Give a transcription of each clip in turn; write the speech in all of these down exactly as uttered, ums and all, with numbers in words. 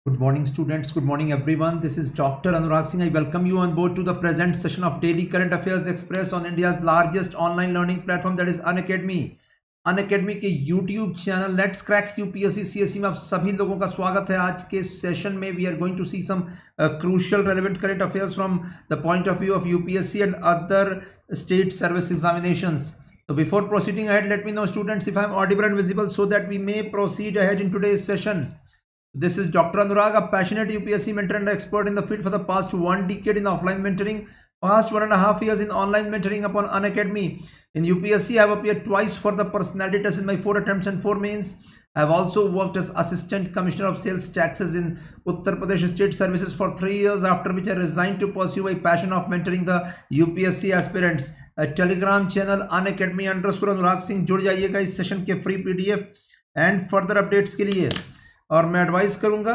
Good morning, students. Good morning, everyone. This is Doctor Anurag Singh. I welcome you on board to the present session of Daily Current Affairs Express on India's largest online learning platform, that is Unacademy. Unacademy के YouTube channel Let's Crack U P S C C S E में आप सभी लोगों का स्वागत है. आज के सेशन में we are going to see some uh, crucial relevant current affairs from the point of view of U P S C and other state service examinations. So before proceeding ahead, let me know, students, if I am audible and visible so that we may proceed ahead in today's session. This is Doctor Anurag, a passionate U P S C mentor and expert in the field for the past one decade in offline mentoring, past one and a half years in online mentoring upon Unacademy. In U P S C, I have appeared twice for the personality test in my four attempts and four mains. I have also worked as Assistant Commissioner of Sales Taxes in Uttar Pradesh State Services for three years, after which I resigned to pursue my passion of mentoring the U P S C aspirants. A Telegram channel Unacademy underscore Anurag Singh, जुड़ जाइएगा इस session के free PDF and further updates के लिए. और मैं advice करूंगा,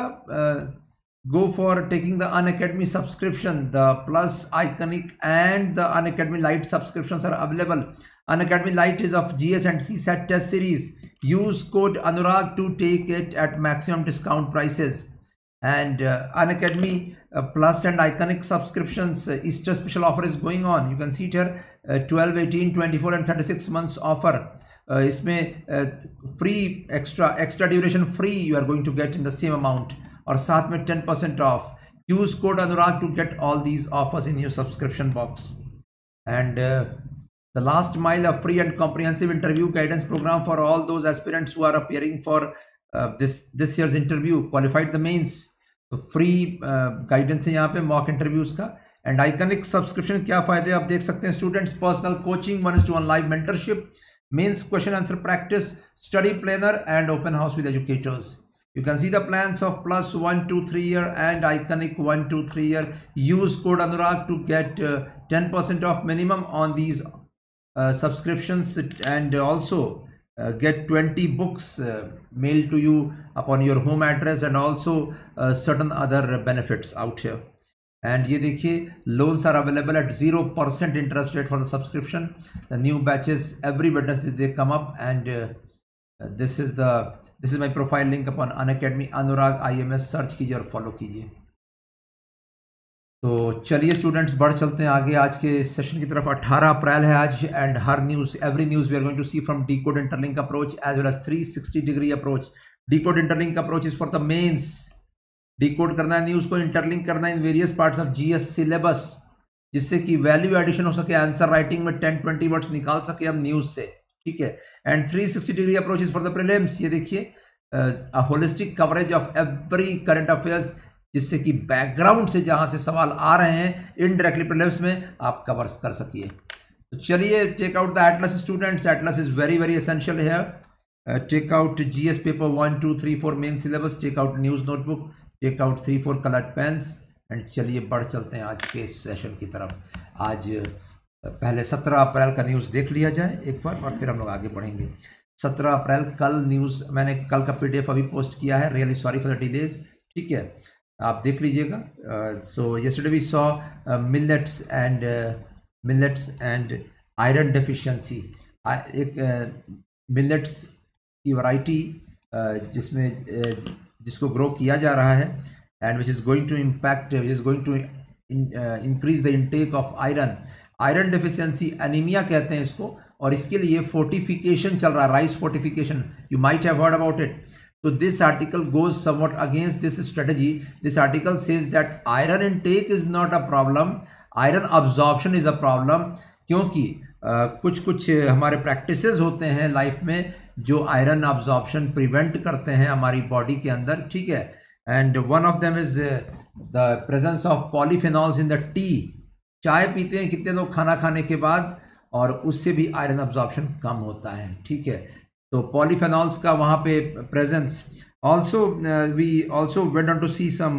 go for taking the Unacademy subscription. The plus iconic and the Unacademy lite subscriptions are available. Unacademy lite is of GS and CSAT test series. Use code Anurag to take it at maximum discount prices. And uh, Unacademy uh, Plus and Iconic subscriptions uh, Easter special offer is going on. You can see it here, uh, twelve, eighteen, twenty-four and thirty-six months offer. Uh, इसमें uh, free extra extra duration free you are going to get in the same amount, और साथ में ten percent off. Use code Anurag to get all these offers in your subscription box. And uh, the last mile, a free and comprehensive interview guidance program for all those aspirants who are appearing for uh, this this year's interview, qualified the mains. तो free guidance है यहाँ पे mock interviews का. And iconic subscription क्या फायदे आप देख सकते हैं students. Personal coaching, one is to one live mentorship, mains question answer practice, study planner and open house with educators. You can see the plans of plus one, two, three year and Iconic one, two, three year. Use code Anurag to get uh, ten percent off minimum on these uh, subscriptions, and also Uh, get twenty books uh, mailed to you upon your home address, and also uh, certain other benefits out here. And ये देखिए, loans are available at zero percent interest rate for the subscription. The new batches every Wednesday they come up, and uh, this is the this is my profile link upon Unacademy Anurag I M S. Search कीजिए और follow कीजिए. तो चलिए students, बढ़ चलते हैं आगे आज के सेशन की तरफ. अठारह अप्रैल है आज, एंड हर news, every news we are going to see from decode interlink approach as well as three sixty degree approach. Decode interlink approach is for the mains. Decode करना है news को, interlink करना है in various parts of GS syllabus, जिससे कि value addition हो सके, answer writing में टेन ट्वेंटी वर्ड्स निकाल सके हम न्यूज़ से. ठीक है. And three sixty degree approach is for the prelims. ये देखिए, a holistic coverage of every current affairs, जिससे कि बैकग्राउंड से जहां से सवाल आ रहे हैं इनडायरेक्टली प्रीलिम्स में आप कवर कर सकिए. तो चलिए, take out the atlas students. Atlas is very very essential here. Take out GS paper one two three four main syllabus, take out news notebook, take out three four coloured pens, and चलिए बढ़ चलते हैं आज के session की तरफ. आज पहले सत्रह अप्रैल का न्यूज़ देख लिया जाए एक बार, और फिर हम लोग आगे बढ़ेंगे. सत्रह अप्रैल कल न्यूज़, मैंने कल का पीडीएफ अभी पोस्ट किया है. Really sorry for the delays. ठीक है, आप देख लीजिएगा. So yesterday we saw millets and millets and iron deficiency. एक मिलेट्स की वैरायटी जिसमें uh, जिसको ग्रो किया जा रहा है, and which is going to impact, which is going to increase the intake of iron. Iron deficiency anaemia कहते हैं इसको, और इसके लिए फोर्टिफिकेशन चल रहा है, rice fortification. You might have heard about it. So this article goes somewhat against this strategy. This article says that iron intake is not a problem, iron absorption is a problem. क्योंकि uh, कुछ कुछ हमारे practices होते हैं life में जो iron absorption prevent करते हैं हमारी बॉडी के अंदर. ठीक है. And one of them is the presence of polyphenols in the tea. चाय पीते हैं कितने लोग खाना खाने के बाद, और उससे भी आयरन अब्जॉर्प्शन कम होता है. ठीक है. तो पॉलीफेनॉल्स का वहाँ पे presence. Also we also went on to see some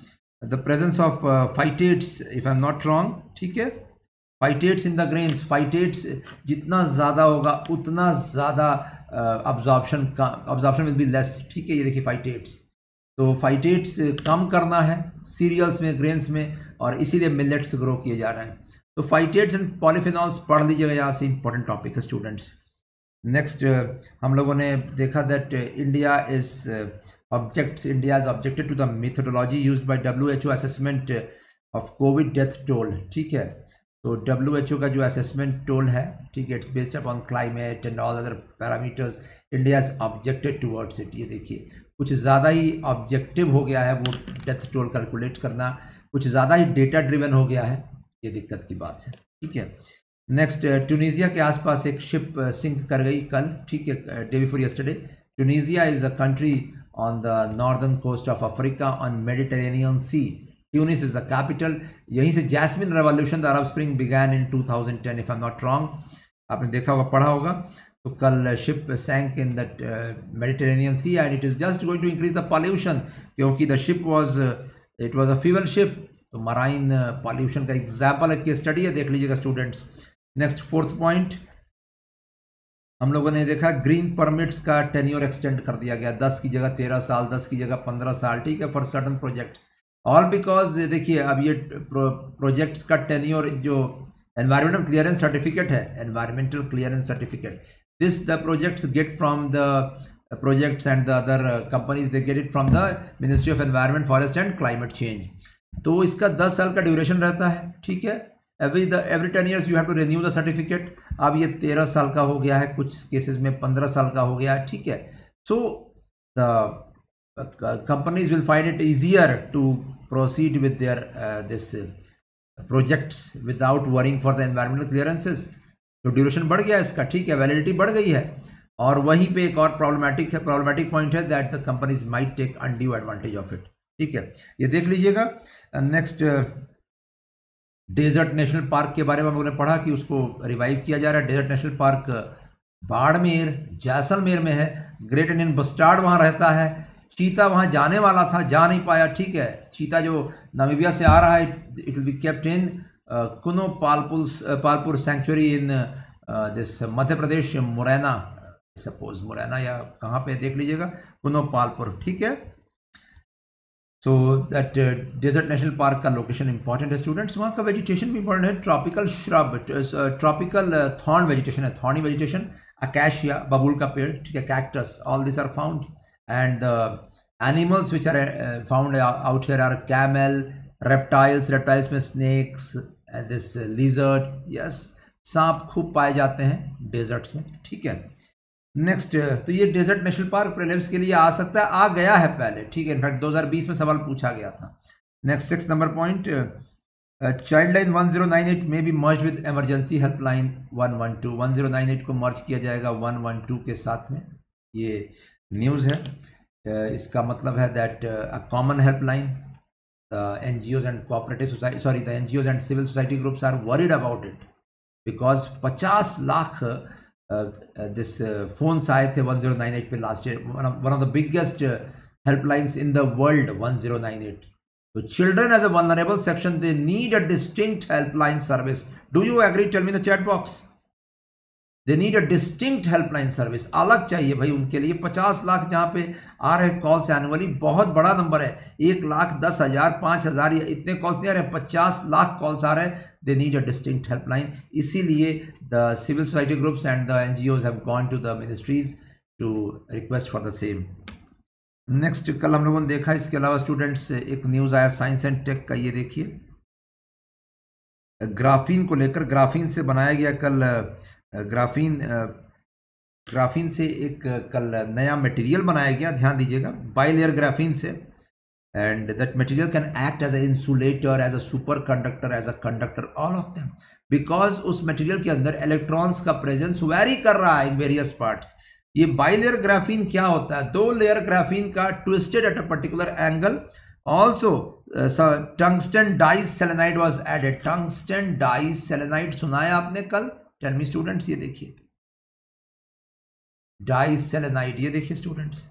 the presence of phytates, if I am not wrong. ठीक है. Phytates in the grains. Phytates जितना ज़्यादा होगा उतना ज़्यादा अब्जॉर्प्शन का अब्जॉर्प्शन विल बी लेस. ठीक है. ये देखिए फाइटेट्स. तो फाइटेट्स कम करना है सीरियल्स में, ग्रेन्स में, और इसीलिए मिलेट्स ग्रो किए जा रहे हैं. तो फाइटेट्स एंड पॉलीफेनॉल्स पढ़ लीजिएगा, यहाँ से इंपॉर्टेंट टॉपिक है स्टूडेंट्स. नेक्स्ट हम लोगों ने देखा that India is objects India is objected to the methodology used by W H O assessment of COVID death toll. ठीक है, तो डब्ल्यू एच ओ का जो असेसमेंट टोल है, ठीक है, it's based upon climate and all other parameters, India is objected towards it. ये देखिए कुछ ज़्यादा ही ऑब्जेक्टिव हो गया है वो डेथ टोल कैलकुलेट करना, कुछ ज़्यादा ही डेटा ड्रिवन हो गया है, ये दिक्कत की बात है। ठीक है, नेक्स्ट ट्यूनीजिया के आसपास एक शिप सिंक कर गई कल। ठीक है, day before yesterday. Tunisia is a country on the northern coast of Africa on Mediterranean sea. Tunis is the capital. यहीं से jasmine revolution the Arab spring began in two thousand ten if I am not wrong. आपने देखा होगा, पढ़ा होगा। तो कल ship sank in that Mediterranean sea and it is just going to increase the pollution, क्योंकि the ship was it was a fuel ship. तो marine pollution का एग्जाम्पल है, केस स्टडी है, देख लीजिएगा स्टूडेंट्स। नेक्स्ट फोर्थ पॉइंट हम लोगों ने देखा, ग्रीन परमिट्स का टेन्योर एक्सटेंड कर दिया गया, दस की जगह तेरह साल, दस की जगह पंद्रह साल। ठीक है, for certain projects, all because देखिए अब ये प्रो, प्रोजेक्ट्स का टेन्योर जो एनवायरमेंटल क्लियरेंस सर्टिफिकेट है, environmental clearance certificate, this the projects get from the projects and the other companies, they get it from the ministry of environment, forest and climate change. तो इसका दस साल का duration रहता है। ठीक है, every the every ten years you have to renew the certificate. अब ये तेरह साल का हो गया है, कुछ केसेस में पंद्रह साल का हो गया है। ठीक है, so the companies will find it easier to proceed with their this projects without worrying for the environmental clearances. तो ड्यूरेशन बढ़ गया इसका। ठीक है, वैलिडिटी बढ़ गई है। और वहीं पे एक और प्रॉब्लमेटिक है प्रॉब्लमेटिक पॉइंट है that the companies might take undue advantage of it. ठीक है, ये देख लीजिएगा। नेक्स्ट डेजर्ट नेशनल पार्क के बारे में हम लोगों ने पढ़ा कि उसको रिवाइव किया जा रहा है। Desert national park Barmer Jaisalmer में है। ग्रेट इंडियन बस्टार्ड वहाँ रहता है। चीता वहाँ जाने वाला था, जा नहीं पाया। ठीक है, चीता जो नामीबिया से आ रहा है, it will be kept in Kuno Palpur Palpur sanctuary in this Madhya Pradesh, Morena, suppose Morena या कहाँ पे, देख लीजिएगा, कुनो पालपुर। ठीक है, so that desert national park का लोकेशन इंपॉर्टेंट है स्टूडेंट्स। वहाँ का वेजिटेशन भी इंपॉर्टेंट है। Tropical shrub, tropical thorn vegetation है, थॉर्नी वेजिटेशन, अकैशिया, बबूल का पेड़, ठीक है, cactus, all this are found. And animals which are found out here are camel, reptiles, reptiles में स्नेक्स, दिस लिजर्ड, यस, सांप खूब पाए जाते हैं डेजर्ट्स में। ठीक है, नेक्स्ट, तो ये डेजर्ट नेशनल पार्क प्रीलिम्स के लिए आ सकता है, आ गया है पहले। ठीक है, इनफैक्ट दो हज़ार बीस में सवाल पूछा गया था। Next six number point, child line one zero nine eight में भी merge with emergency helpline one one two. One zero nine eight को मर्ज किया जाएगा वन वन टू के साथ में, ये न्यूज़ है। uh, इसका मतलब है that a common helpline, the NGOs and cooperative society sorry the NGOs and civil society groups are worried about it, because पचास लाख दिस फोन्स आए थे वन ज़ीरो नाइन एट पे last year, one of the biggest helplines in the world, one zero nine eight. So children as a vulnerable section, they need a distinct helpline service. Do you agree? Tell me in the chat box. They need a distinct helpline service. अलग चाहिए भाई उनके लिए। पचास लाख जहाँ पे आ रहे calls annually, बहुत बड़ा नंबर है। एक लाख दस हजार पाँच हजार या इतने कॉल्स नहीं आ रहे, पचास लाख कॉल्स आ रहे हैं। They need a distinct helpline. इसीलिए the civil society groups and the N G Os have gone to the ministries to request for the same. Next, कल हम लोगों ने देखा, इसके अलावा स्टूडेंट्स एक न्यूज़ आया साइंस एंड टेक का, ये देखिए, ग्राफीन को लेकर। ग्राफीन से बनाया गया कल ग्राफीन ग्राफीन से एक कल नया मटेरियल बनाया गया, ध्यान दीजिएगा, बाइलेयर ग्राफीन से। And that material can act as a insulator, as a superconductor, as a conductor, all of them, because उस मटेरियल के अंदर इलेक्ट्रॉन्स का प्रेजेंस वेरी कर रहा है इन वेरियस पार्ट्स। ये बाइलेयर ग्राफीन क्या होता है? दो लेयर ग्राफीन का twisted at a particular angle. Also tungsten diselenide was added. Tungsten diselenide सुना है आपने कल? टेल मी स्टूडेंट्स, ये देखिए डाइसेलेनाइड, ये देखिए स्टूडेंट्स।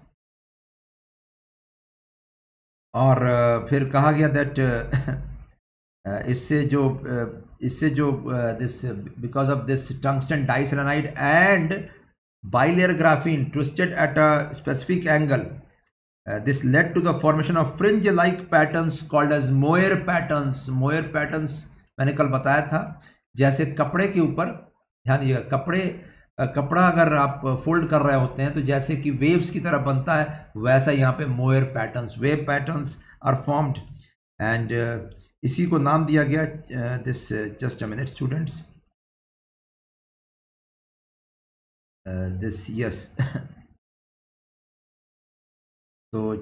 और uh, फिर कहा गया दैट uh, इससे जो uh, इससे जो this because of this tungsten diselenide and bilayer graphene twisted at a specific angle, uh, this led to the formation of fringe like patterns called as Moir patterns. Moir patterns मैंने कल बताया था, जैसे कपड़े के ऊपर, ध्यान दीजिएगा, कपड़े कपड़ा अगर आप फोल्ड कर रहे होते हैं तो जैसे कि वेव्स की तरह बनता है, वैसा यहाँ पे moire patterns, wave patterns are formed and इसी को नाम दिया गया this, just a minute students, this yes so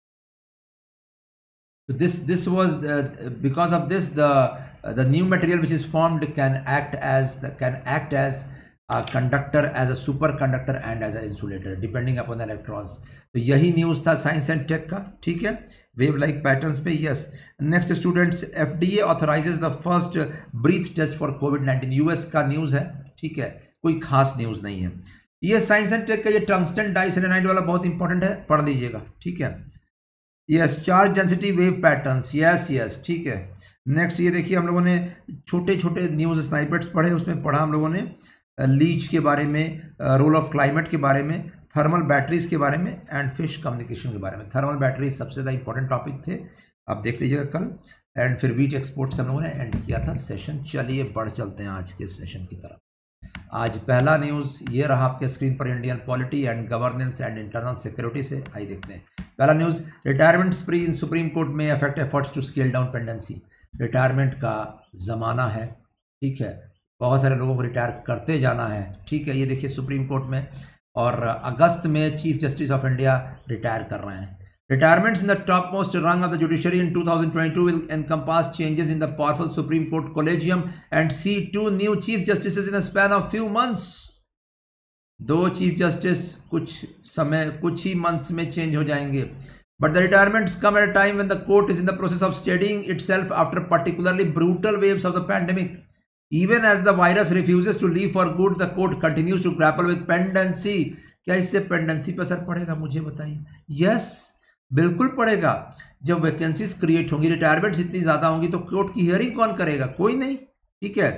So this this was uh, because of this the uh, the new material which is formed can act as the, can act as a conductor, as a superconductor and as an insulator depending upon the electrons. तो यही news था science and tech का, ठीक है, wave like patterns पे. Yes, next students, FDA authorises the first breath test for COVID nineteen. US का news है, ठीक है, कोई खास न्यूज़ नहीं है. ये साइंस एंड टेक का ये टंगस्टन डाइसेलेनाइड वाला बहुत इंपॉर्टेंट है, पढ़ लीजिएगा, ठीक है. Yes, charge density wave patterns, yes yes, ठीक है. नेक्स्ट ये देखिए, हम लोगों ने छोटे छोटे न्यूज़ स्नाइपेट्स पढ़े, उसमें पढ़ा हम लोगों ने लीच के बारे में, रोल ऑफ क्लाइमेट के बारे में, थर्मल बैटरीज के बारे में एंड फिश कम्युनिकेशन के बारे में. थर्मल बैटरीज सबसे ज़्यादा इंपॉर्टेंट टॉपिक थे, आप देख लीजिएगा कल. एंड फिर वीट एक्सपोर्ट से हम लोगों ने एंड किया था सेशन. चलिए बढ़ चलते हैं आज के सेशन की तरफ. आज पहला न्यूज़ ये रहा आपके स्क्रीन पर, Indian polity and governance and internal security से. आइए देखते हैं पहला news. Retirement spree in Supreme Court में affect efforts to scale down pendency. Retirement का ज़माना है, ठीक है, बहुत सारे लोगों को रिटायर करते जाना है, ठीक है. ये देखिए सुप्रीम कोर्ट में, और अगस्त में Chief Justice of India retire कर रहे हैं. Retirements in the topmost rung of the judiciary in two thousand twenty-two will encompass changes in the powerful Supreme Court Collegium and see two new Chief Justices in a span of few months. दो Chief Justice कुछ समय, कुछ ही months में change हो जाएंगे. But the retirements come at a time when the court is in the process of steadying itself after particularly brutal waves of the pandemic. Even as the virus refuses to leave for good, the court continues to grapple with pendency. क्या इससे pendency पर असर पड़ेगा, मुझे बताइए. Yes, बिल्कुल पड़ेगा. जब वैकेंसीज क्रिएट होंगी, रिटायरमेंट्स इतनी ज्यादा होंगी, तो कोर्ट की हियरिंग कौन करेगा, कोई नहीं, ठीक है.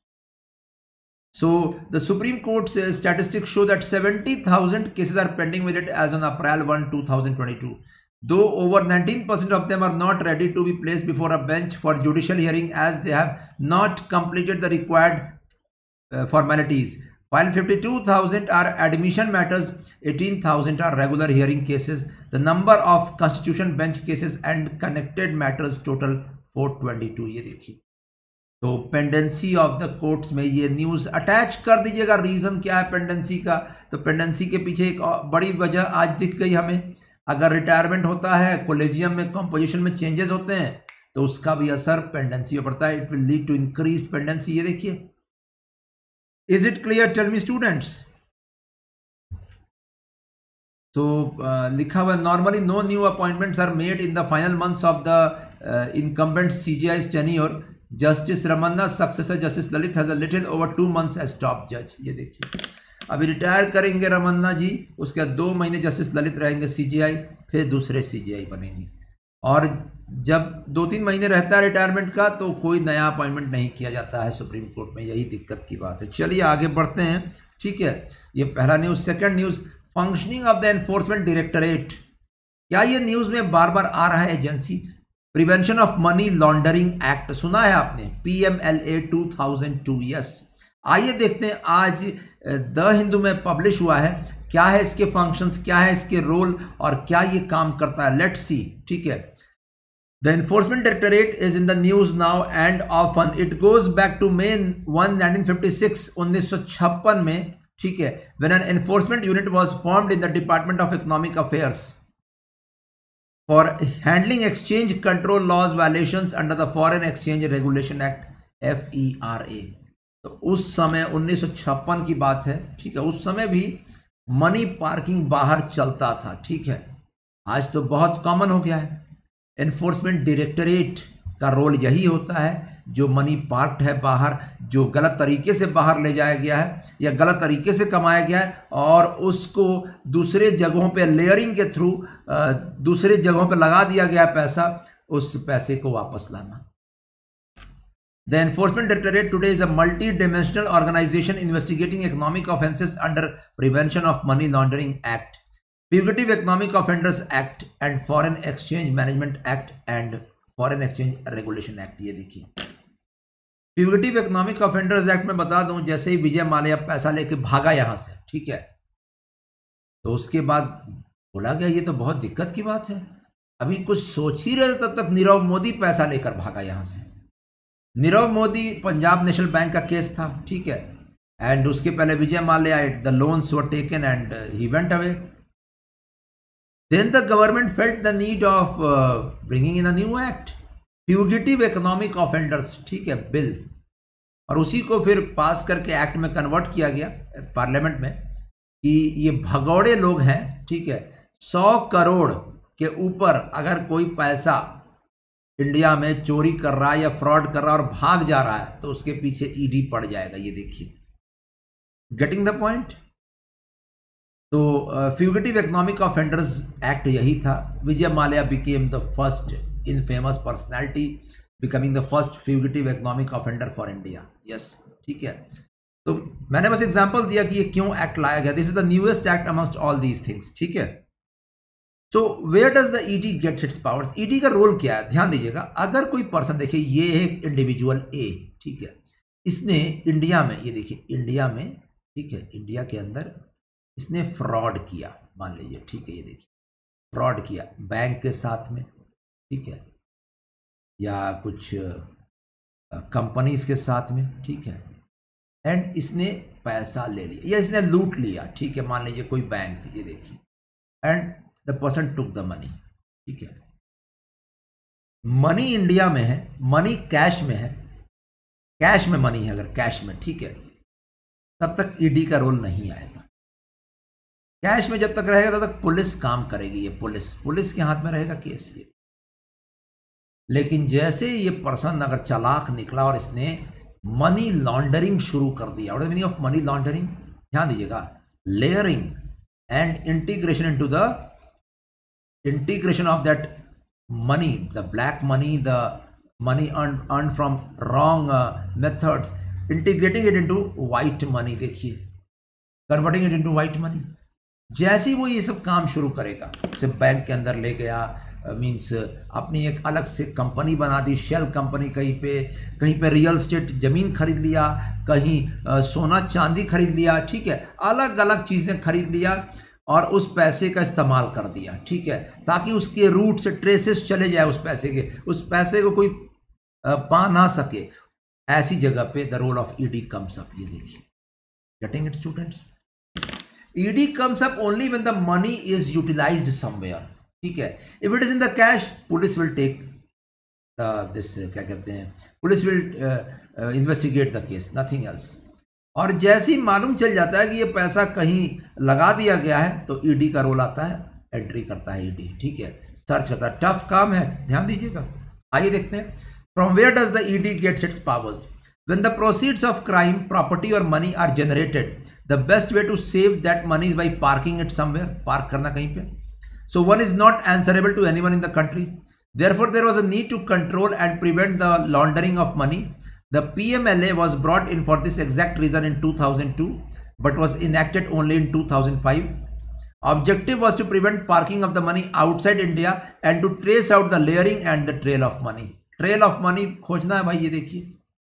So the Supreme Court statistics show that seventy thousand cases are pending with it as on April first two thousand twenty-two. Though over nineteen percent of them are not ready to be placed before a bench for judicial hearing as they have not completed the required uh, formalities. While fifty-two thousand are admission matters, eighteen thousand are regular hearing cases. The number of constitution bench cases and connected matters total four twenty-two. ये देखिए, तो pendency of the courts में ये news attach कर दीजिएगा. Reason क्या है pendency का, तो पेंडेंसी के पीछे एक बड़ी वजह आज दिख गई हमें. अगर रिटायरमेंट होता है, कोलेजियम में कंपोजिशन में चेंजेस होते हैं, तो उसका भी असर पेंडेंसी पर पड़ता है. It will lead to increase pendency. ये देखिए, is it clear, tell me students? So uh, लिखा हुआ, normally no new appointments are made in the final months of the uh, incumbent C J I's tenure. Justice Ramanna's successor Justice Lalit has a little over two months as top judge. ये देखिए, अभी retire करेंगे रमन्ना जी, उसके बाद दो महीने justice Lalit रहेंगे CGI, फिर दूसरे सीजीआई बनेंगे. और जब दो तीन महीने रहता है रिटायरमेंट का, तो कोई नया अपॉइंटमेंट नहीं किया जाता है सुप्रीम कोर्ट में. यही दिक्कत की बात है. चलिए आगे बढ़ते हैं, ठीक है. ये पहला news. Second news, functioning of the Enforcement Directorate. क्या ये न्यूज़ में बार बार आ रहा है agency? Prevention of money Laundering Act सुना है आपने, P M L A two thousand two. Yes, आइए देखते हैं, आज द हिंदू में पब्लिश हुआ है. क्या है इसके फंक्शंस, क्या है इसके रोल, और क्या ये काम करता है. लेट्स सी, ठीक है. The Enforcement Directorate is in the news now and often. It goes back to May first nineteen fifty-six, उन्नीस सौ छप्पन में, ठीक है, when an enforcement unit was formed in the Department of Economic Affairs for handling exchange control laws violations under the Foreign Exchange Regulation Act, F E R A. तो उस समय उन्नीस सौ छप्पन की बात है, ठीक है. उस समय भी मनी पार्किंग बाहर चलता था, ठीक है. आज तो बहुत कॉमन हो गया है. एनफोर्समेंट डायरेक्टरेट का रोल यही होता है, जो मनी पार्क्ड है बाहर, जो गलत तरीके से बाहर ले जाया गया है या गलत तरीके से कमाया गया है, और उसको दूसरे जगहों पे लेयरिंग के थ्रू दूसरे जगहों पे लगा दिया गया पैसा, उस पैसे को वापस लाना. The Enforcement Directorate today is a multi dimensional organisation investigating economic offences under Prevention of money Laundering Act, Fugitive Economic Offenders Act and Foreign Exchange Management Act and Foreign Exchange Regulation Act. ये देखिए, फ्यूगिटिव economic offenders act में बता दूं, जैसे ही विजय माल्या पैसा लेके भागा यहां से, ठीक है, तो उसके बाद बोला गया ये तो बहुत दिक्कत की बात है, अभी कुछ सोच ही रहे तब तक नीरव मोदी पैसा लेकर भागा यहां से। नीरव मोदी पंजाब नेशनल बैंक का केस था, ठीक है, एंड उसके पहले Vijay Mallya, the loans were taken and he went away. Then the government felt the need of bringing in a new act, fugitive economic offenders, ठीक है, बिल, और उसी को फिर पास करके एक्ट में कन्वर्ट किया गया पार्लियामेंट में कि ये भगौड़े लोग हैं, ठीक है, सौ करोड़ के ऊपर अगर कोई पैसा इंडिया में चोरी कर रहा है या फ्रॉड कर रहा है और भाग जा रहा है तो उसके पीछे ईडी पड़ जाएगा। ये देखिए, गेटिंग द पॉइंट। तो फ्यूगिटिव इकोनॉमिक ऑफेंडर्स एक्ट यही था। Vijay Mallya became the first infamous personality, becoming the first fugitive economic offender for India. Yes, ठीक है, तो मैंने बस एग्जांपल दिया कि ये क्यों एक्ट लाया गया। This is the newest act amongst all these things, ठीक है। So where does the ED get its powers? ED का रोल क्या है, ध्यान दीजिएगा। अगर कोई पर्सन, देखिए ये है इंडिविजुअल ए, ठीक है, इसने इंडिया में, ये देखिए इंडिया में, ठीक है, इंडिया के अंदर इसने फ्रॉड किया, मान लीजिए, ठीक है, ये देखिए फ्रॉड किया बैंक के साथ में, ठीक है, या कुछ कंपनीज के साथ में, ठीक है, एंड इसने पैसा ले लिया या इसने लूट लिया, ठीक है, मान लीजिए कोई बैंक, ये देखिए, and the person took the money, ठीक है, मनी इंडिया में है, मनी कैश में है, कैश में मनी है, अगर कैश में, ठीक है, तब तक ईडी का रोल नहीं आएगा। कैश में जब तक रहेगा तब तक पुलिस काम करेगी, ये पुलिस पुलिस के हाथ में रहेगा केस ये। लेकिन जैसे ये पर्सन अगर चालाक निकला और इसने मनी लॉन्ड्रिंग शुरू कर दिया, what is the meaning of money laundering? ध्यान दीजिएगा, layering and integration into the integration of that money, the black money, the money earned, earned from wrong uh, methods, integrating it into white money, देखिए converting it into white money। जैसे ही वो ये सब काम शुरू करेगा, सिर्फ बैंक के अंदर ले गया, मीन्स uh, अपनी एक अलग से कंपनी बना दी, शेल कंपनी, कहीं पे कहीं पे रियल स्टेट ज़मीन खरीद लिया, कहीं uh, सोना चांदी खरीद लिया, ठीक है, अलग अलग चीज़ें खरीद लिया और उस पैसे का इस्तेमाल कर दिया, ठीक है, ताकि उसके रूट से ट्रेसेस चले जाए उस पैसे के, उस पैसे को कोई पा ना सके। ऐसी जगह पे the role of ED comes up, ये देखिए, getting it students? ED comes up only when the money is utilised somewhere, ठीक है। If it is in the cash, police will take this, क्या कहते हैं, police will investigate the case, nothing else. और जैसे ही मालूम चल जाता है कि ये पैसा कहीं लगा दिया गया है तो ईडी का रोल आता है, एंट्री करता है ईडी, ठीक है, सर्च करता है, टफ काम है, ध्यान दीजिएगा। आइए देखते हैं, from where does the ED gets its powers? When the proceeds of crime, property और money are generated, the best way to save that money is by parking it somewhere, park करना कहीं पे। So one is not answerable to anyone in the country, therefore there was a need to control and prevent the laundering of money. The P M L A was brought in for this exact reason in two thousand two, but was enacted only in two thousand five. Objective was to prevent parking of the money outside India and to trace out the layering and the trail of money. Trail of money खोजना है भाई, ये देखिए,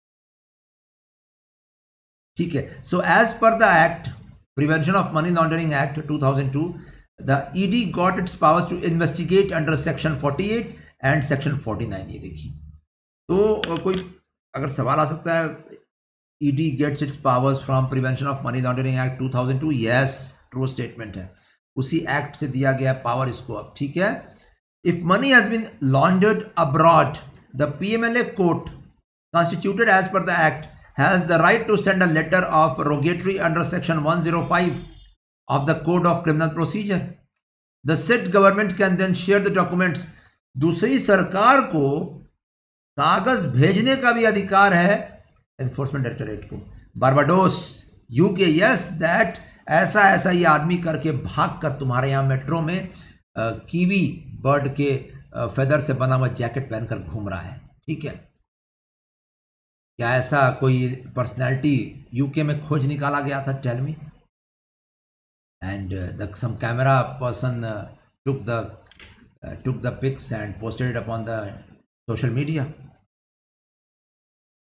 ठीक है। So as per the Act, Prevention of Money Laundering Act two thousand two, the E D got its powers to investigate under Section forty-eight and Section forty-nine, ये देखिए। तो कोई अगर सवाल आ सकता है, ED gets its powers from Prevention of money Laundering Act two thousand two, yes, true statement है, उसी एक्ट से दिया गया पावर इसको अब, ठीक है। If money has been laundered abroad, the PMLA court constituted as per the act has the right to send a letter of rogatory under section one zero five of the code of criminal procedure. The set government can then share the documents. दूसरी सरकार को कागज भेजने का भी अधिकार है Enforcement Directorate को। बारबाडोस, यूके, यस, दैट ऐसा ऐसा ये आदमी करके भाग कर तुम्हारे यहाँ मेट्रो में आ, कीवी बर्ड के आ, फेदर से बना हुआ जैकेट पहनकर घूम रहा है, ठीक है। क्या ऐसा कोई पर्सनैलिटी यूके में खोज निकाला गया था? Tell me. And the some camera person took the took the pics and posted it upon the social media.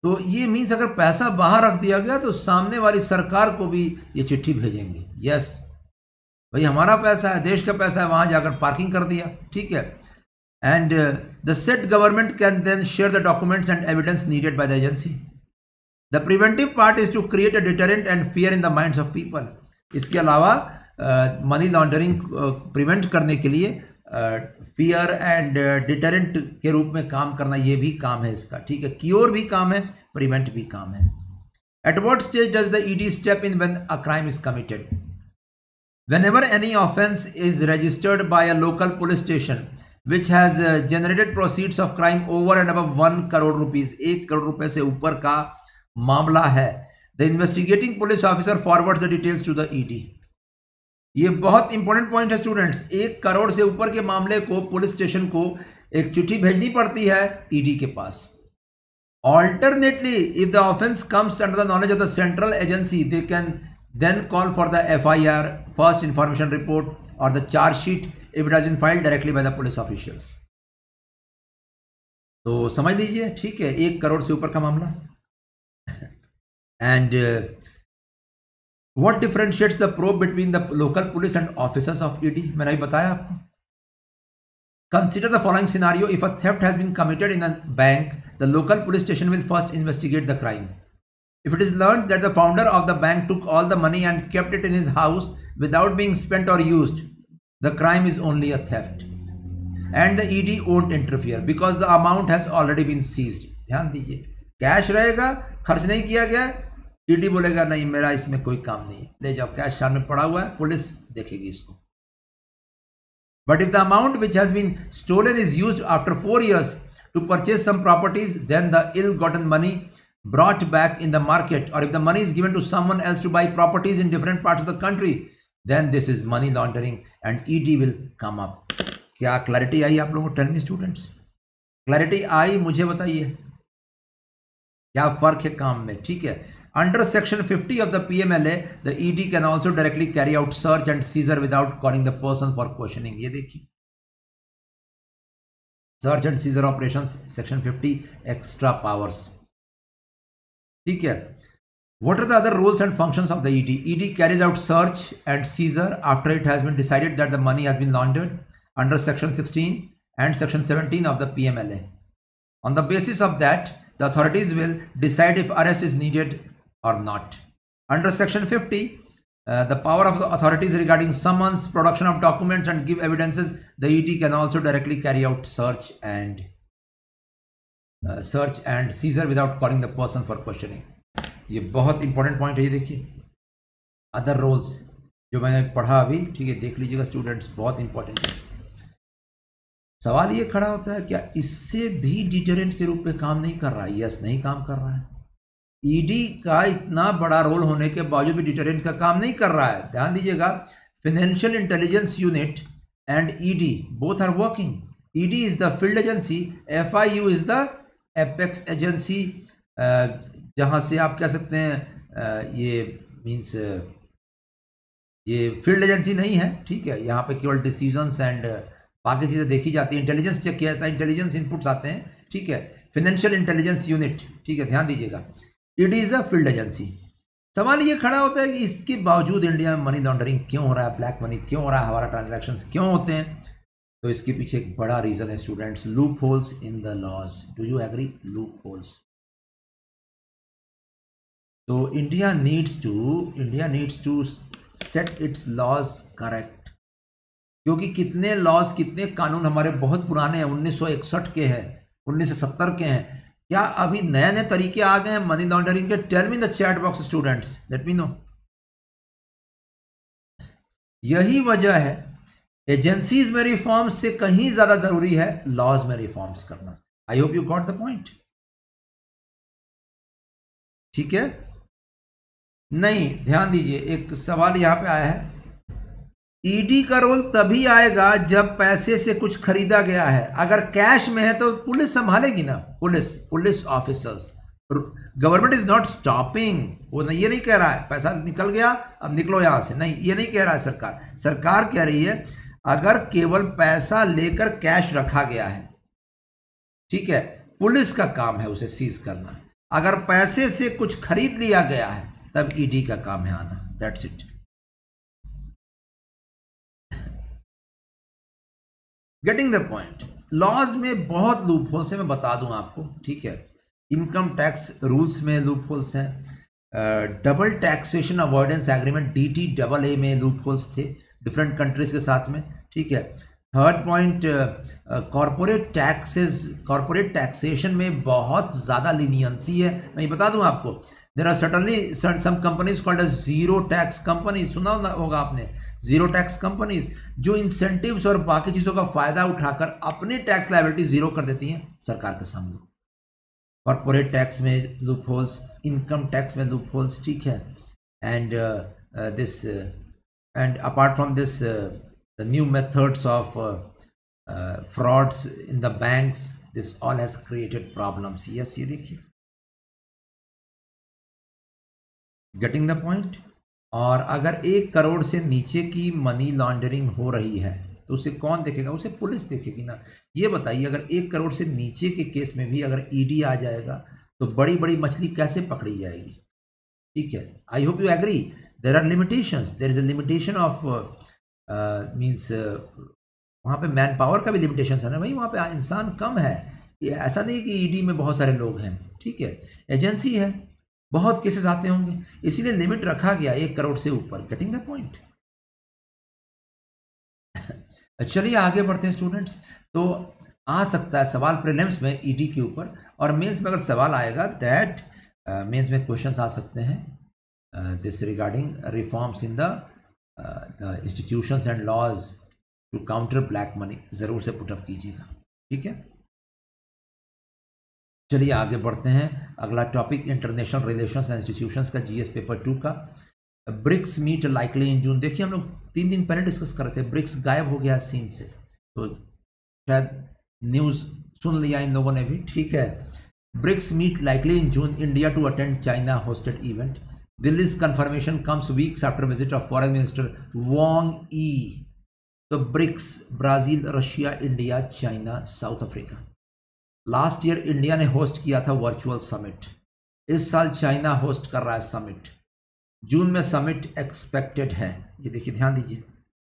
तो ये मीन्स अगर पैसा बाहर रख दिया गया तो सामने वाली सरकार को भी ये चिट्ठी भेजेंगे, यस भाई हमारा पैसा है, देश का पैसा है, वहां जाकर पार्किंग कर दिया, ठीक है। And the set government can then share the documents and evidence needed by the agency. The preventive part is to create a deterrent and fear in the minds of people. इसके अलावा money laundering prevent करने के लिए fear and deterrent के रूप में काम करना, ये भी काम है इसका, ठीक है। क्योर भी काम है, प्रिवेंट भी काम है। At what stage does the ED step in when a crime is committed? Whenever any offence is registered by a local police station which has uh, generated proceeds of crime over and above one crore rupees, एक करोड़ रुपए से ऊपर का मामला है, the investigating police officer forwards the details to the E D। ये बहुत important point है स्टूडेंट्स। एक करोड़ से ऊपर के मामले को पुलिस स्टेशन को एक चिट्ठी भेजनी पड़ती है ईडी के पास। Alternately, if the offence comes under the knowledge of the central agency, they can then call for the F I R, first information report, or the charge sheet if it has been filed directly by the police officials। तो समझ लीजिए, ठीक है, एक करोड़ से ऊपर का मामला। And what differentiates the probe between the local police and officers of ED? मैंने अभी बताया आपको। Consider the following scenario. If a theft has been committed in a bank, the local police station will first investigate the crime. If it is learned that the founder of the bank took all the money and kept it in his house without being spent or used, the crime is only a theft, and the E D won't interfere because the amount has already been seized। ध्यान दीजिए, cash रहेगा, खर्च नहीं किया गया, ED बोलेगा नहीं मेरा इसमें कोई काम नहीं है, ले जाओ, कैश सामने पड़ा हुआ है, पुलिस देखेगी इसको। But if the amount which has been stolen is used after four years to purchase some properties, then the ill-gotten money brought back in the market, or if the money is given to someone else to buy properties in different parts of the country, then this is money laundering and E D will come up। क्या clarity आई आप लोगों को? Tell me students, clarity आई? मुझे बताइए क्या फर्क है काम में, ठीक है। Under section fifty of the P M L A, the E D can also directly carry out search and seizure without calling the person for questioning। ये देखिए, search and seizure operations, section fifty, extra powers, ठीक है। What are the other roles and functions of the E D? E D carries out search and seizure after it has been decided that the money has been laundered under section sixteen and section seventeen of the P M L A। On the basis of that, the authorities will decide if arrest is needed or not। Under section fifty, uh, the power of the authorities regarding summons, production of documents and give evidences, the E D can also directly carry out search and Uh, search and seizure without calling the person for questioning। ये बहुत important point है, ये देखिए other roles जो मैंने पढ़ा अभी, ठीक है, देख लीजिएगा स्टूडेंट्स, बहुत इंपॉर्टेंट है। सवाल ये खड़ा होता है क्या इससे भी डिटरेंट के रूप में काम नहीं कर रहा है? यस, नहीं काम कर रहा है। ईडी का इतना बड़ा रोल होने के बावजूद भी डिटरेंट का काम नहीं कर रहा है। ध्यान दीजिएगा, financial intelligence unit and ED both are working. ED is the field agency, F I U is the apex agency, जहाँ से आप कह सकते हैं ये मीन्स ये फील्ड एजेंसी नहीं है, ठीक है। यहाँ पे केवल डिसीजंस एंड बाकी चीज़ें देखी जाती है, इंटेलिजेंस चेक किया जाता है, इंटेलिजेंस इनपुट्स आते हैं, ठीक है। फाइनेंशियल इंटेलिजेंस यूनिट, ठीक है, ध्यान दीजिएगा, ED is a field agency. सवाल ये खड़ा होता है कि इसके बावजूद इंडिया में मनी लॉन्ड्रिंग क्यों हो रहा है, ब्लैक मनी क्यों हो रहा है, हमारा ट्रांजैक्शंस क्यों होते हैं? तो इसके पीछे एक बड़ा रीजन है students, loopholes in the laws. Do you agree? Loopholes. तो India needs to India needs to set its laws correct, क्योंकि कितने लॉज, कितने कानून हमारे बहुत पुराने हैं, उन्नीस सौ इकसठ के हैं, उन्नीस सौ सत्तर के हैं। क्या अभी नए नए तरीके आ गए हैं मनी लॉन्ड्रिंग के? Tell me in the chat box students, let me know. यही वजह है एजेंसीज में रिफॉर्म्स से कहीं ज्यादा जरूरी है लॉज में रिफॉर्म्स करना। I hope you got the point, ठीक है। नहीं, ध्यान दीजिए, एक सवाल यहां पे आया है, ईडी का रोल तभी आएगा जब पैसे से कुछ खरीदा गया है। अगर कैश में है तो पुलिस संभालेगी ना, police police officers. Government is not stopping, वो नहीं, ये नहीं कह रहा है पैसा निकल गया अब निकलो यहां से, नहीं, ये नहीं कह रहा है सरकार। सरकार कह रही है अगर केवल पैसा लेकर कैश रखा गया है, ठीक है, पुलिस का काम है उसे सीज करना। अगर पैसे से कुछ खरीद लिया गया है तब ईडी का काम है आना, that's it. Getting the point. Laws में बहुत लूप होल्स है, मैं बता दूं आपको, ठीक है। इनकम टैक्स रूल्स में लूप होल्स हैं, double taxation avoidance agreement D T double A में लूप होल्स थे डिफरेंट कंट्रीज के साथ में, ठीक है। Third point, corporate taxes, corporate taxation में बहुत ज़्यादा लीनियंसी है। मैं ये बता दूं आपको, there are certainly some companies called as zero tax companies, सुना होगा आपने, जीरो टैक्स कंपनीज, जो इंसेंटिव्स और बाकी चीज़ों का फायदा उठाकर अपनी टैक्स लायबिलिटी जीरो कर देती हैं सरकार के सामने। कॉरपोरेट टैक्स में लूप होल्स, इनकम टैक्स में लूप होल्स, ठीक है। And this and apart from this the new methods of uh, uh, frauds in the banks, this all has created problems. Yes, ये देखिए, getting the point। और अगर एक करोड़ से नीचे की मनी लॉन्ड्रिंग हो रही है तो उसे कौन देखेगा? उसे पुलिस देखेगी ना। ये बताइए, अगर एक करोड़ से नीचे के केस में भी अगर ईडी आ जाएगा तो बड़ी बड़ी मछली कैसे पकड़ी जाएगी? ठीक है, I hope you agree. There are limitations, there is a limitation of means वहाँ पे मैन पावर का भी लिमिटेशन है ना भाई, वहाँ पे इंसान कम है। ये ऐसा नहीं कि ईडी में बहुत सारे लोग हैं, ठीक है, एजेंसी है, बहुत केसेस आते होंगे, इसीलिए लिमिट रखा गया एक करोड़ से ऊपर। Getting the point. चलिए आगे बढ़ते हैं स्टूडेंट्स। तो आ सकता है सवाल प्रीलिम्स में ईडी के ऊपर, और मेंस में अगर सवाल आएगा दैट मेंस में क्वेश्चंस आ सकते हैं this regarding reforms in the the institutions and laws to counter black money, ज़रूर से पुटअप कीजिएगा, ठीक है। चलिए आगे बढ़ते हैं। अगला topic international relations and institutions का, जीएस पेपर टू का। BRICS meet likely in June. देखिए हम लोग तीन दिन पहले डिस्कस कर रहे थे, ब्रिक्स गायब हो गया सीन से, तो शायद न्यूज़ सुन लिया इन लोगों ने भी, ठीक है। BRICS meet likely in June, India to attend China hosted event. Delhi's confirmation comes weeks after visit of Foreign Minister Wang Yi. So BRICS, Brazil, Russia, India, China, South Africa. Last year India ने host किया था virtual summit, इस साल China host कर रहा है summit. जून में summit expected है, ये देखिए ध्यान दीजिए।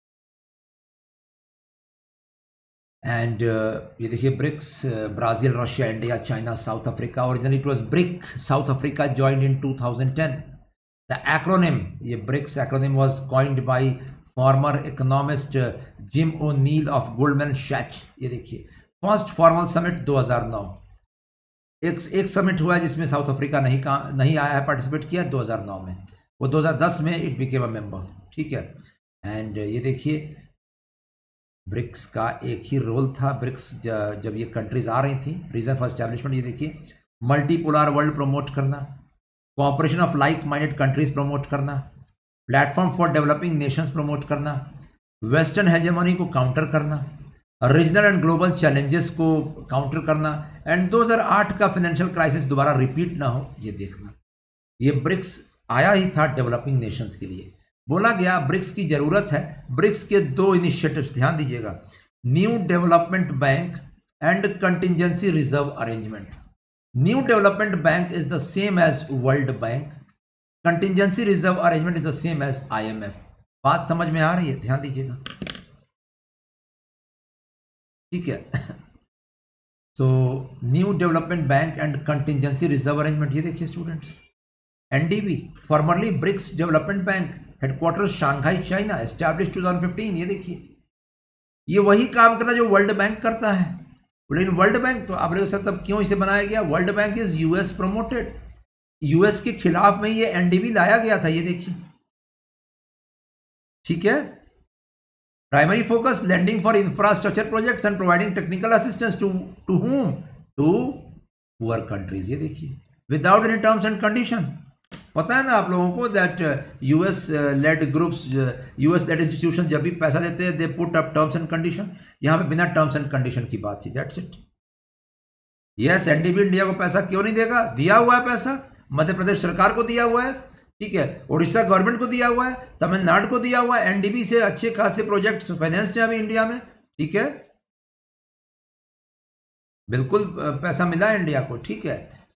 एंड uh, ये देखिए BRICS, Brazil, Russia, India, China, South Africa. Originally it was BRIC, South Africa joined in two thousand ten. The acronym, ये BRICS acronym was coined by former economist Jim O'Neill of Goldman Sachs। ये देखिए first formal summit दो हज़ार नौ, एक एक summit हुआ है जिसमें साउथ अफ्रीका नहीं का नहीं आया है, पार्टिसिपेट किया दो हज़ार नौ में, वो दो हज़ार दस में इट बिकेम अ मेंबर, ठीक है। एंड ये देखिए ब्रिक्स का एक ही रोल था, ब्रिक्स जब ये कंट्रीज आ रही थी, रीजन फॉर एस्टैब्लिशमेंट, ये देखिए मल्टीपोलर वर्ल्ड प्रमोट करना, cooperation of like minded countries promote करना, platform for developing nations promote करना, वेस्टर्न हेजेमनी को काउंटर करना, रीजनल एंड ग्लोबल चैलेंजेस को काउंटर करना, एंड दो हज़ार आठ का फाइनेंशियल क्राइसिस दोबारा रिपीट ना हो ये देखना। ये ब्रिक्स आया ही था डेवलपिंग नेशंस के लिए, बोला गया ब्रिक्स की जरूरत है। ब्रिक्स के दो इनिशिएटिव्स ध्यान दीजिएगा, new development bank and contingency reserve arrangement. New development bank is the same as world bank, contingency reserve arrangement is the same as IMF. बात समझ में आ रही है? ध्यान दीजिएगा, ठीक है। So new development bank and contingency reserve arrangement, ये देखिए students, NDB formerly BRICS development bank, headquarter Shanghai China, establish two thousand fifteen. ये देखिए ये वही काम करता है जो वर्ल्ड बैंक करता है। लेकिन वर्ल्ड बैंक तो आप लोग सर तब क्यों इसे बनाया गया? World bank is US promoted, US के खिलाफ में ये एनडीबी लाया गया था, ये देखिए, ठीक है। Primary focus landing for infrastructure projects and providing technical assistance to to whom to poor countries. ये देखिए without any terms and condition. पता है ना आप लोगों को that US led groups, US led institution जब भी पैसा देते हैं they put up terms and condition. यहाँ पे बिना टर्म्स एंड कंडीशन की बात थी, that's it. Yes, NDB India को पैसा क्यों नहीं देगा? दिया हुआ है पैसा, मध्य प्रदेश सरकार को दिया हुआ है, ठीक है, उड़ीसा गवर्नमेंट को दिया हुआ है, तमिलनाडु को दिया हुआ है। एनडीबी से अच्छे खासे प्रोजेक्ट्स फाइनेंस्ड है अभी इंडिया में, ठीक है, बिल्कुल पैसा मिला है इंडिया को, ठीक है।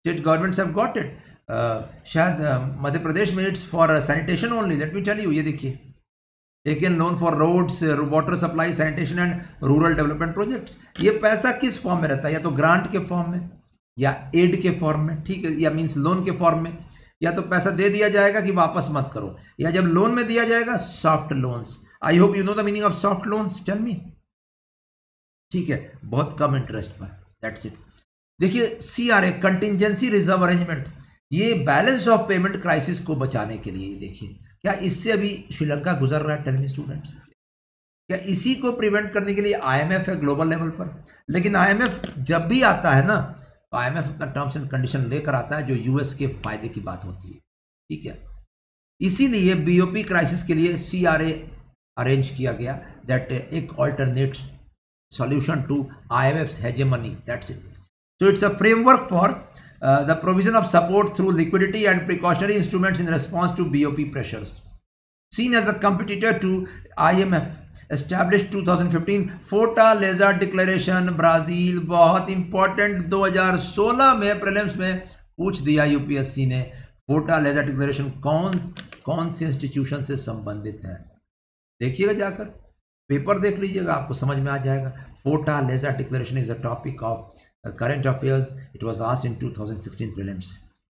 State governments have got it, शायद मध्य प्रदेश में it's for sanitation only, let me tell you, ये देखिए, taken loan for roads, water supply, sanitation and rural development projects. ये पैसा किस फॉर्म में रहता है, या तो ग्रांट के फॉर्म में या एड के फॉर्म में, ठीक है, या मींस लोन के फॉर्म में, या तो पैसा दे दिया जाएगा कि वापस मत करो, या जब लोन में दिया जाएगा soft loans. I hope you know the meaning of soft loans, tell me, ठीक है, बहुत कम इंटरेस्ट पर, दैट्स इट। देखिए सीआरए, कंटिजेंसी रिजर्व अरेंजमेंट, ये बैलेंस ऑफ पेमेंट क्राइसिस को बचाने के लिए, देखिए क्या इससे अभी श्रीलंका गुजर रहा है, टेल मी स्टूडेंट्स, क्या इसी को प्रिवेंट करने के लिए आईएमएफ है ग्लोबल लेवल पर। लेकिन आईएमएफ जब भी आता है ना, तो आईएमएफ अपना टर्म्स एंड कंडीशन लेकर आता है जो यूएस के फायदे की बात होती है, ठीक है। इसीलिए बीओपी क्राइसिस के लिए सीआरए अरेंज किया गया, दैट एक alternate solution to IMF's hegemony, that's it. So it's a framework for the provision of support through liquidity and precautionary instruments in response to B O P pressures. Seen as a competitor to I M F, established two thousand fifteen, Fortaleza Declaration, Brazil, बहुत important, दो हज़ार सोलह में prelims में पूछ दिया UPSC ने, Fortaleza declaration कौन कौन से इंस्टीट्यूशन से संबंधित है, देखिएगा जाकर, पेपर देख लीजिएगा, आपको समझ में आ जाएगा। Fortaleza declaration is a topic of Uh, current affairs, it was asked in two thousand sixteen prelims.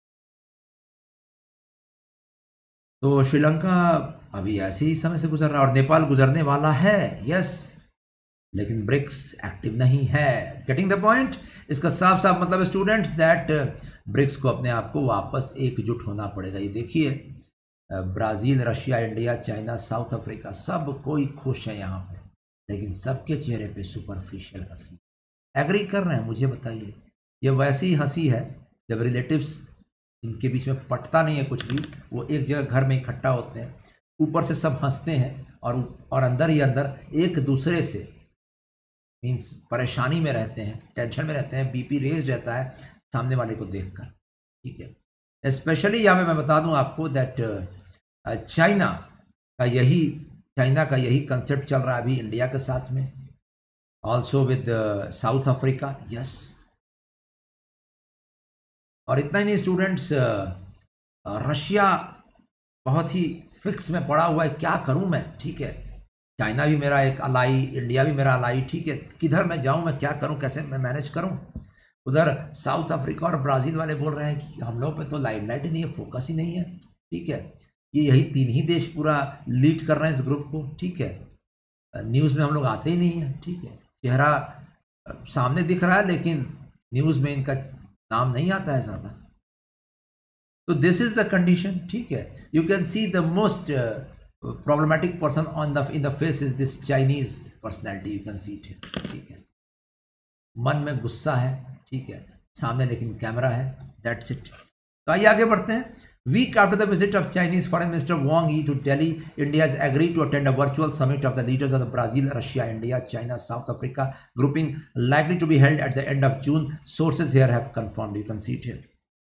तो श्रीलंका अभी ऐसे ही समय से गुजर रहा है, और नेपाल गुजरने वाला है, यस, लेकिन ब्रिक्स एक्टिव नहीं है। गेटिंग द पॉइंट, इसका साफ साफ मतलब स्टूडेंट्स दैट ब्रिक्स को अपने आप को वापस एकजुट होना पड़ेगा। ये देखिए, Brazil, Russia, India, China, South Africa, सब कोई खुश है यहाँ पे, लेकिन सबके चेहरे पे सुपरफिशियल हंसी। एग्री कर रहे हैं, मुझे बताइए, ये वैसी हंसी है जब रिलेटिव्स इनके बीच में पटता नहीं है कुछ भी, वो एक जगह घर में इकट्ठा होते हैं, ऊपर से सब हंसते हैं, और और अंदर ही अंदर एक दूसरे से मीन्स परेशानी में रहते हैं, टेंशन में रहते हैं, बीपी रेज रहता है सामने वाले को देखकर, ठीक है। स्पेशली यहाँ पे मैं बता दूँ आपको दैट चाइना का यही चाइना का यही कंसेप्ट चल रहा है अभी इंडिया के साथ में, also with uh, South Africa, yes। और इतना ही नहीं स्टूडेंट्स, रशिया बहुत ही फिक्स में पड़ा हुआ है, क्या करूं मैं, ठीक है, चाइना भी मेरा एक अलाई, इंडिया भी मेरा अलाई, ठीक है, किधर मैं जाऊं, मैं क्या करूं, कैसे मैं मैनेज करूं। उधर साउथ अफ्रीका और ब्राज़ील वाले बोल रहे हैं कि हम लोग पे तो लाइमलाइट ही नहीं है, फोकस ही नहीं है, ठीक है, ये यही तीन ही देश पूरा लीड कर रहे हैं इस ग्रुप को, ठीक है, न्यूज़ में हम लोग आते ही नहीं है, ठीक है, चेहरा सामने दिख रहा है लेकिन न्यूज़ में इनका नाम नहीं आता है ज़्यादा। तो दिस इज द कंडीशन, ठीक है। You can see the most problematic person on the in the face is this Chinese personality, you can see it, ठीक है, मन में गुस्सा है, ठीक है, सामने लेकिन कैमरा है, दैट्स इट। तो आइए आगे बढ़ते हैं। Week after the visit of Chinese Foreign Minister Wang Yi to Delhi, India has agreed to attend a virtual summit of the leaders of the Brazil, Russia, India, China, South Africa grouping, likely to be held at the end of June. Sources here have confirmed. You can see it here.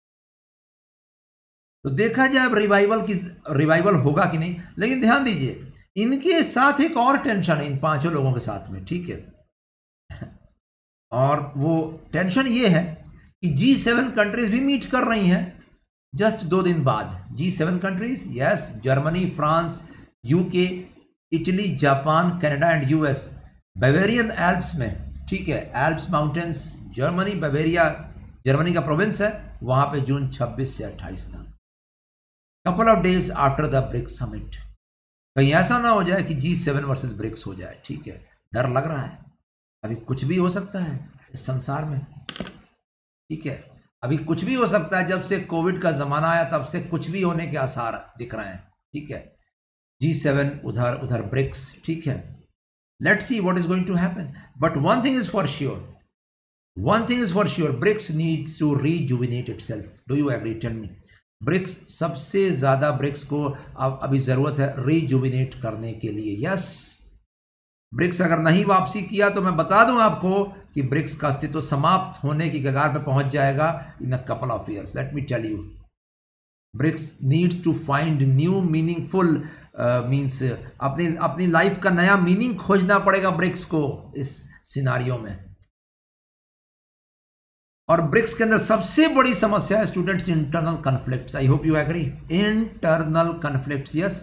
तो देखा जाए अब revival की revival होगा कि नहीं, लेकिन ध्यान दीजिए इनके साथ एक और टेंशन है, इन पांचों लोगों के साथ में, ठीक है, और वो टेंशन ये है कि जी सेवन कंट्रीज भी मीट कर रही हैं जस्ट दो दिन बाद। G seven countries, yes, Germany, France, UK, Italy, Japan, Canada and US, Bavarian Alps में, ठीक है, Alps mountains, Germany, Bavaria Germany का प्रोविंस है, वहां पे जून छब्बीस से अट्ठाईस तक, couple of days after the BRICS summit. कहीं ऐसा ना हो जाए कि जी सेवन वर्सेस ब्रिक्स हो जाए, ठीक है, डर लग रहा है, अभी कुछ भी हो सकता है इस संसार में, ठीक है, अभी कुछ भी हो सकता है, जब से कोविड का जमाना आया तब से कुछ भी होने के आसार दिख रहे हैं, ठीक है, जी सेवन उधर उधर ब्रिक्स, ठीक है, let's see what is going to happen, but one thing is for sure, one thing is for sure, BRICS needs to rejuvenate itself. Do you agree, tell me. BRICS, सबसे ज्यादा BRICS को अब अभी जरूरत है रीजुविनेट करने के लिए, यस। ब्रिक्स अगर नहीं वापसी किया तो मैं बता दूं आपको कि ब्रिक्स का अस्तित्व समाप्त होने की कगार पे पहुंच जाएगा in a couple of years, let me tell you. BRICS needs to find new meaningful, means अपनी अपनी लाइफ का नया मीनिंग खोजना पड़ेगा ब्रिक्स को इस सिनारियो में। और ब्रिक्स के अंदर सबसे बड़ी समस्या है students internal conflicts. I hope you agree, internal conflicts, yes.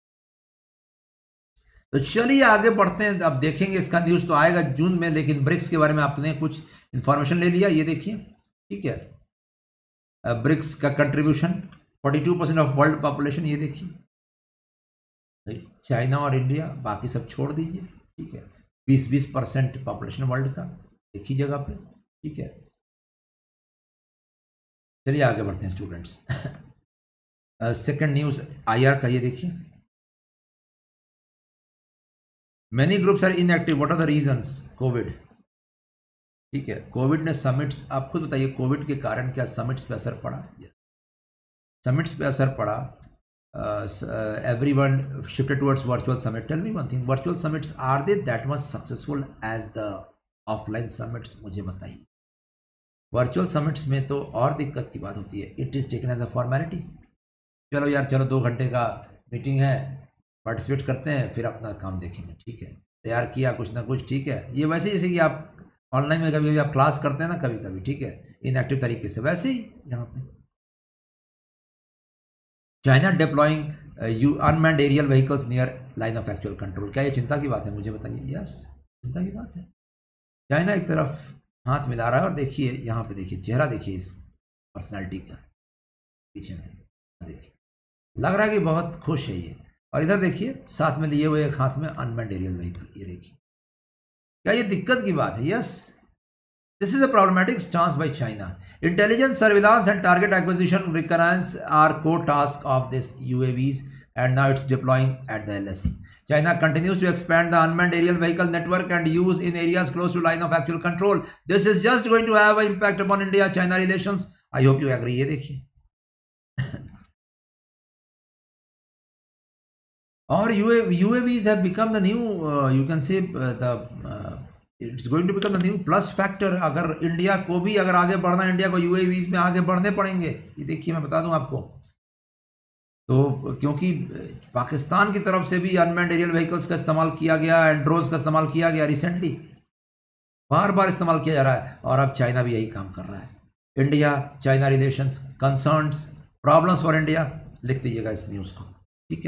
तो चलिए आगे बढ़ते हैं, अब देखेंगे, इसका न्यूज़ तो आएगा जून में, लेकिन ब्रिक्स के बारे में आपने कुछ इंफॉर्मेशन ले लिया, ये देखिए, ठीक है। ब्रिक्स का कंट्रीब्यूशन बयालीस परसेंट ऑफ वर्ल्ड पॉपुलेशन, ये देखिए, चाइना और इंडिया, बाकी सब छोड़ दीजिए, ठीक है। बीस बीस परसेंट पॉपुलेशन वर्ल्ड का एक ही जगह पे, ठीक है। चलिए आगे बढ़ते हैं स्टूडेंट्स। सेकंड न्यूज़ आईआर का, ये देखिए, many groups are inactive, what are the reasons? Covid, ठीक है। कोविड ने समिट्स, आप खुद बताइए, कोविड के कारण क्या समिट्स पे असर पड़ा? समिट्स पे असर पड़ा। Everyone shifted towards virtual summit. Tell me one thing, virtual summits are they that much successful as the offline summits? मुझे बताइए। वर्चुअल समिट्स में तो और दिक्कत की बात होती है, it is taken as a formality. चलो यार, चलो दो घंटे का मीटिंग है, पार्टिसिपेट करते हैं, फिर अपना काम देखेंगे, ठीक है। तैयार किया कुछ ना कुछ, ठीक है। ये वैसे जैसे कि आप ऑनलाइन में कभी कभी आप क्लास करते हैं ना, कभी कभी, ठीक है, इनएक्टिव तरीके से, वैसे ही यहाँ पे। China deploying you unmanned aerial vehicles near line of actual control. क्या ये चिंता की बात है? मुझे बताइए। यस, चिंता की बात है। चाइना एक तरफ हाथ मिला रहा है, और देखिए यहाँ पे, देखिए चेहरा, देखिए इस पर्सनालिटी का पीछे में, देखिए लग रहा है कि बहुत खुश है ये। और इधर देखिए साथ में लिए हुए एक हाथ में अनमैन्ड एरियल व्हीकल, ये देखिए। क्या ये दिक्कत की बात है? Yes, this is a problematic stance by China. Intelligence, surveillance and target acquisition recognize are core task of this UAVs and now it's deploying at the L S C. China continues to expand the unmanned aerial vehicle network and use in areas close to line of actual control. This is just going to have an impact upon India-China relations. I hope you agree. ये देखिए, और U A Vs have become the new, uh, you can say uh, the uh, it's going to become the new plus factor. अगर India को भी अगर आगे बढ़ना, India को U A Vs में आगे बढ़ने पड़ेंगे। ये देखिए, मैं बता दूं आपको, तो क्योंकि पाकिस्तान की तरफ से भी अनमैन्ड एरियल व्हीकल्स का इस्तेमाल किया गया, एंड ड्रोन्स का इस्तेमाल किया गया, रिसेंटली बार बार इस्तेमाल किया जा रहा है, और अब चाइना भी यही काम कर रहा है। India China relations, concerns, problems for India, लिख दीजिएगा इस न्यूज़ को, ठीक है।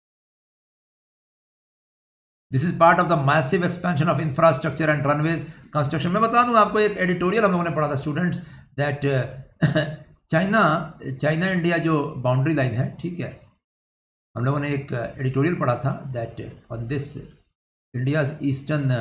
This is part of the massive expansion of infrastructure and runways construction. मैं बता दूं आपको, एक एडिटोरियल हम लोगों ने पढ़ा था students, that China China India जो बाउंड्री लाइन है, ठीक है, हम लोगों ने एक एडिटोरियल पढ़ा था, that on this India's eastern,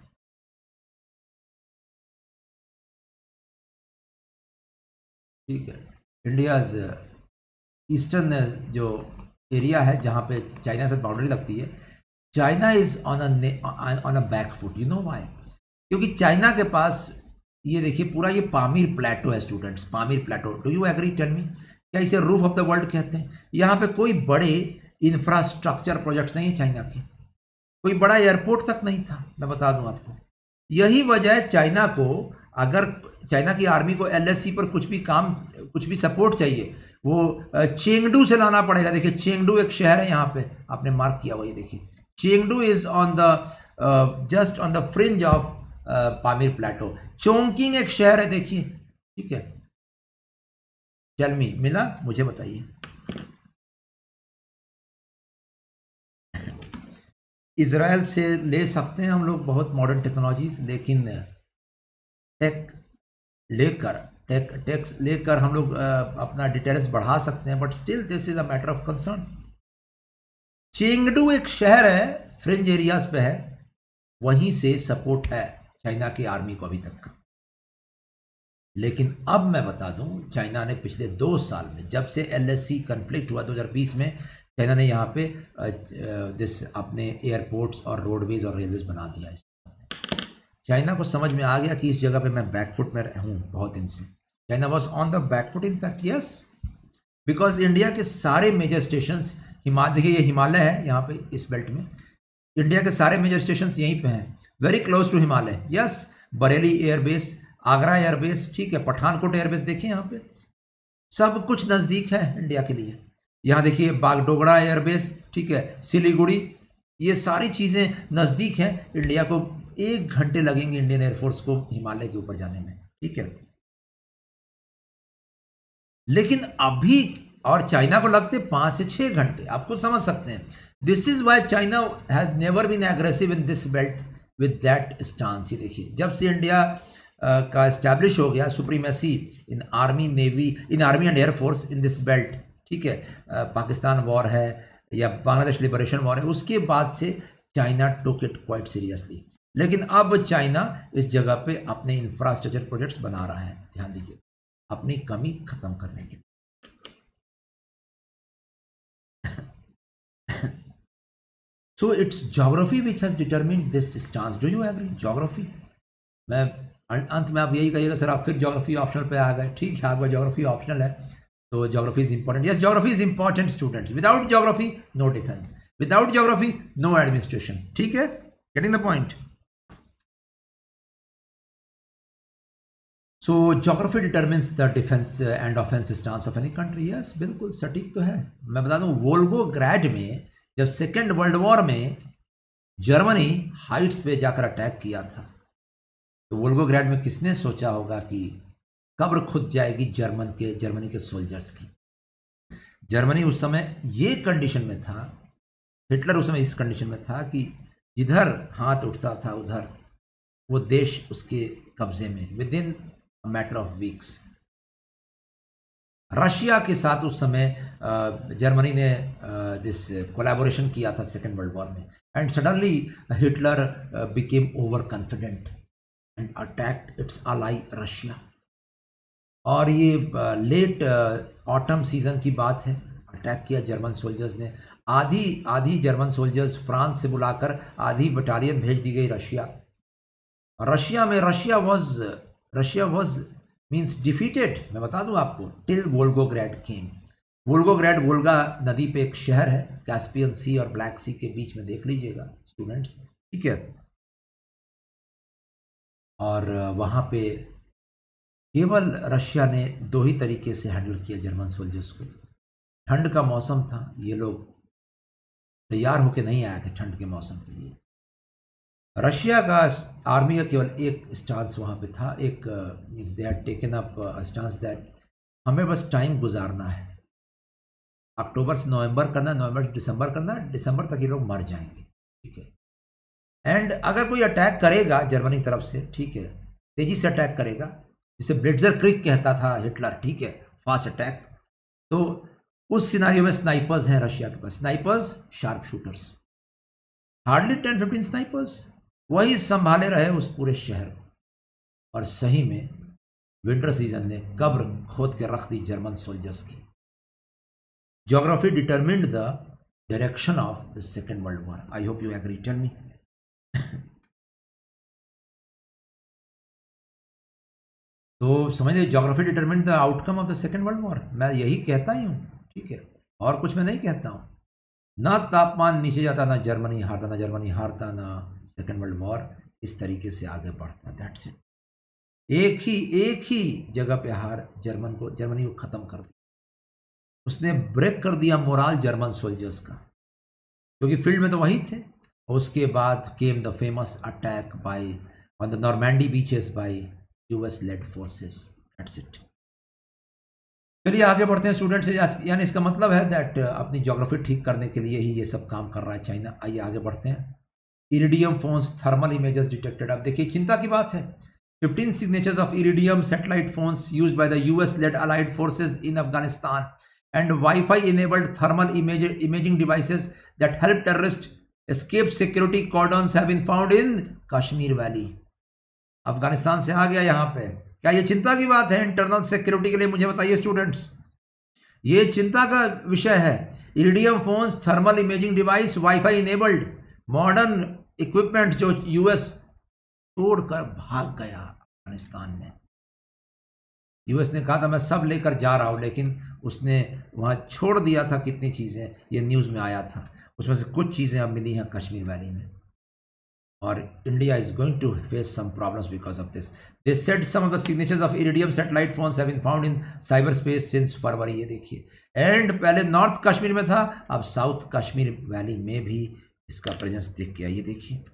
ठीक है, इंडियाज ईस्टर्न जो एरिया है जहाँ पे चाइना से बाउंड्री लगती है, China is on on a back foot. You know why? क्योंकि चाइना के पास, ये देखिए, पूरा ये पामीर प्लेटो है students, Pamir plateau. Do you agree? Tell me, क्या इसे रूफ ऑफ द वर्ल्ड कहते हैं? यहाँ पे कोई बड़े इंफ्रास्ट्रक्चर प्रोजेक्ट्स नहीं है चाइना के, कोई बड़ा एयरपोर्ट तक नहीं था, मैं बता दूं आपको। यही वजह है चाइना को, अगर चाइना की आर्मी को एलएससी पर कुछ भी काम, कुछ भी सपोर्ट चाहिए, वो चेंगडू से लाना पड़ेगा। देखिए चेंगडू एक शहर है यहाँ पे, आपने मार्क किया हुआ, ये देखिए, Chengdu is on the just on the fringe of Pamir plateau. Chongqing एक शहर है, देखिए, ठीक है। टेल मी, मिला? मुझे बताइए। इजराइल से ले सकते हैं हम लोग बहुत मॉडर्न टेक्नोलॉजीज, लेकिन टेक लेकर टेक टेक्स लेकर हम लोग अपना डिटेल्स बढ़ा सकते हैं, but still this is a matter of concern. Chengdu एक शहर है, फ्रिंज एरियाज पे है, वहीं से सपोर्ट है चाइना की आर्मी को अभी तक का। लेकिन अब मैं बता दूं, चाइना ने पिछले दो साल में, जब से एलएससी कन्फ्लिक्ट हुआ दो हज़ार बीस में, चाइना ने यहाँ पे दिस अपने एयरपोर्ट्स और रोडवेज और रेलवेज बना दिया है। चाइना को समझ में आ गया कि इस जगह पे मैं बैकफुट में हूँ बहुत दिन से। China was on the backfoot in fact, yes, because India के सारे मेजर स्टेशन, हिमालय, देखिए ये हिमालय है यहाँ पे इस बेल्ट में, इंडिया के सारे मेजर स्टेशन यहीं पे हैं, very close to Himalaya. Yes, Bareilly airbase, Agra airbase, ठीक है, पठानकोट एयरबेस, देखिए यहाँ पे सब कुछ नज़दीक है इंडिया के लिए। यहाँ देखिए बागडोगरा एयरबेस, ठीक है, सिलीगुड़ी, ये सारी चीज़ें नज़दीक हैं। इंडिया को एक घंटे लगेंगे इंडियन एयरफोर्स को हिमालय के ऊपर जाने में, ठीक है। लेकिन अभी और चाइना को लगते पाँच से छः घंटे, आप खुद समझ सकते हैं। This is why China has never been aggressive in this belt with that stance. ही देखिए, जब से इंडिया uh, का इस्टेब्लिश हो गया supremacy in army navy in army and airforce in this belt, ठीक है, uh, पाकिस्तान वॉर है या बांग्लादेश लिबरेशन वॉर है, उसके बाद से China took it quite seriously. लेकिन अब चाइना इस जगह पे अपने इंफ्रास्ट्रक्चर प्रोजेक्ट्स बना रहा है, ध्यान दीजिए, अपनी कमी खत्म करने के लिए। So it's geography which has determined this stance. Do you agree? Geography. मैं अंत में आप यही कहिएगा सर आप फिर ज्योग्राफी ऑप्शनल पे आ गए, ठीक है, आपका ज्योग्राफी ऑप्शनल है, तो geography is important. Yes, geography is important students. Without geography no defence, without geography no administration, ठीक है, getting the point. So geography determines the defence and offence stance of any country. Yes, बिल्कुल सटीक तो है। मैं बता दूं, Volgograd में जब सेकेंड वर्ल्ड वॉर में जर्मनी हाइट्स पे जाकर अटैक किया था, तो वोल्गोग्रैड में किसने सोचा होगा कि कब्र खुद जाएगी जर्मन के जर्मनी के सोल्जर्स की। जर्मनी उस समय ये कंडीशन में था, हिटलर उस समय इस कंडीशन में था कि जिधर हाथ उठता था उधर वो देश उसके कब्जे में within a matter of weeks. Russia के साथ उस समय जर्मनी ने दिस कोलैबोरेशन किया था सेकेंड वर्ल्ड वॉर में, and suddenly Hitler became over confident and attacked its ally Russia. और ये लेट ऑटम सीजन की बात है, अटैक किया जर्मन सोल्जर्स ने। आधी आधी जर्मन सोल्जर्स फ्रांस से बुलाकर आधी बटालियन भेज दी गई रशिया। रशिया में Russia was Russia was means defeated. मैं बता दूं आपको, till Volgograd came. Volgograd Volga नदी पे एक शहर है, कैस्पियन सी और ब्लैक सी के बीच में, देख लीजिएगा स्टूडेंट्स, ठीक है। और वहाँ पे केवल रशिया ने दो ही तरीके से हैंडल किया जर्मन सोल्जर्स को। ठंड का मौसम था, ये लोग तैयार होके नहीं आए थे ठंड के मौसम के लिए। रशिया का आर्मी का केवल एक स्टांस वहाँ पे था, एक means they had taken up stance that हमें बस टाइम गुजारना है, अक्टूबर से नवंबर करना, नवंबर से दिसंबर करना, दिसंबर तक ये लोग मर जाएंगे, ठीक है। एंड अगर कोई अटैक करेगा जर्मनी तरफ से, ठीक है, तेजी से अटैक करेगा, जिसे ब्लिट्जर क्रिक कहता था हिटलर, ठीक है, फास्ट अटैक, तो उस सिनारियो में स्नाइपर्स हैं रशिया के पास, snipers, sharp shooters, hardly ten fifteen snipers, वही संभाले रहे उस पूरे शहर को। और सही में विंटर सीजन ने कब्र खोद के रख दी जर्मन सोल्जर्स की। Geography determined the direction of the second world war. I hope you agree, tell me. तो समझिए, geography determined the outcome of the second world war. मैं यही कहता ही हूँ, ठीक है, और कुछ मैं नहीं कहता हूँ। ना तापमान नीचे जाता, ना जर्मनी हारता, ना जर्मनी हारता, ना सेकेंड वर्ल्ड वॉर इस तरीके से आगे बढ़ता। That's it. एक ही एक ही जगह पे हार जर्मन को जर्मनी को खत्म कर दिया। उसने ब्रेक कर दिया मोराल जर्मन सोल्जर्स का, क्योंकि फील्ड में तो वही थे। उसके बाद came the famous attack by on the Normandy beaches by US led forces. That's it. चलिए आगे बढ़ते हैं स्टूडेंट्स। यानी इसका मतलब है दैट अपनी ज्योग्राफी ठीक करने के लिए ही ये सब काम कर रहा है चाइना। आइए आगे बढ़ते हैं। Iridium phones thermal images detected. अब देखिए, चिंता की बात है, fifteen signatures of iridium satellite phones used by the US led allied forces in Afghanistan and wifi enabled thermal imaging devices that help terrorist escape security cordons have been found in Kashmir valley. Afghanistan से आ गया यहाँ पे। क्या ये चिंता की बात है इंटरनल सिक्योरिटी के लिए? मुझे बताइए स्टूडेंट्स, ये चिंता का विषय है। Iridium phones thermal imaging device wifi enabled modern equipment जो यूएस छोड़कर भाग गया अफगानिस्तान में। यूएस ने कहा था मैं सब लेकर जा रहा हूं, लेकिन उसने वहां छोड़ दिया था कितनी चीजें, ये न्यूज में आया था। उसमें से कुछ चीजें अब मिली हैं कश्मीर वैली में, और India is going to face some problems because of this. They said some of the signatures of Iridium satellite phones have been found in cyberspace since February. ये देखिए, एंड पहले नॉर्थ कश्मीर में था, अब साउथ कश्मीर वैली में भी इसका presence दिख गया। ये देखिए,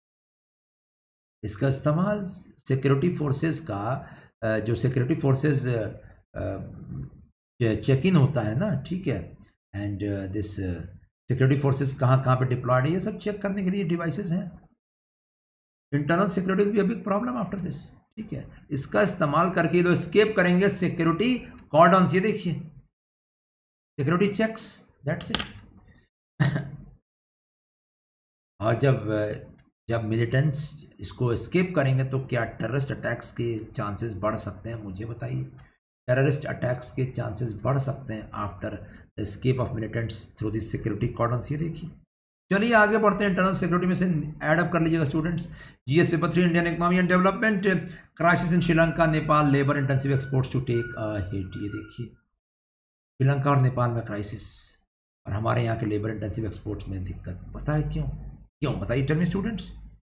इसका इस्तेमाल सिक्योरिटी फोर्सेस का, जो सिक्योरिटी फोर्सेस चेक इन होता है ना, ठीक है, एंड दिस सिक्योरिटी फोर्सेस कहाँ कहाँ पे डिप्लॉयड है, ये सब चेक करने के लिए डिवाइसेस हैं। इंटरनल सिक्योरिटी भी a big problem after this, ठीक है। इसका इस्तेमाल करके तो एस्केप करेंगे सिक्योरिटी कॉर्डन्स, ये देखिए सिक्योरिटी चेक्स, दैट्स इट। और जब जब मिलिटेंट्स इसको एस्केप करेंगे तो क्या टेररिस्ट अटैक्स के चांसेस बढ़ सकते हैं, मुझे बताइए। टेररिस्ट अटैक्स के चांसेस बढ़ सकते हैं after escape of militants through this security cordons, ये देखिए। चलिए आगे बढ़ते हैं, इंटरनल सिक्योरिटी में से ऐड अप कर लीजिएगा students. GS paper three, Indian economy and development, crisis in Sri Lanka, Nepal, labour intensive exports to take a hit, ये देखिए श्रीलंका और नेपाल में क्राइसिस, और हमारे यहाँ के लेबर इंटेंसिव एक्सपोर्ट्स में दिक्कत। पता है क्यों? क्यों बताइए, टेल मी स्टूडेंट्स।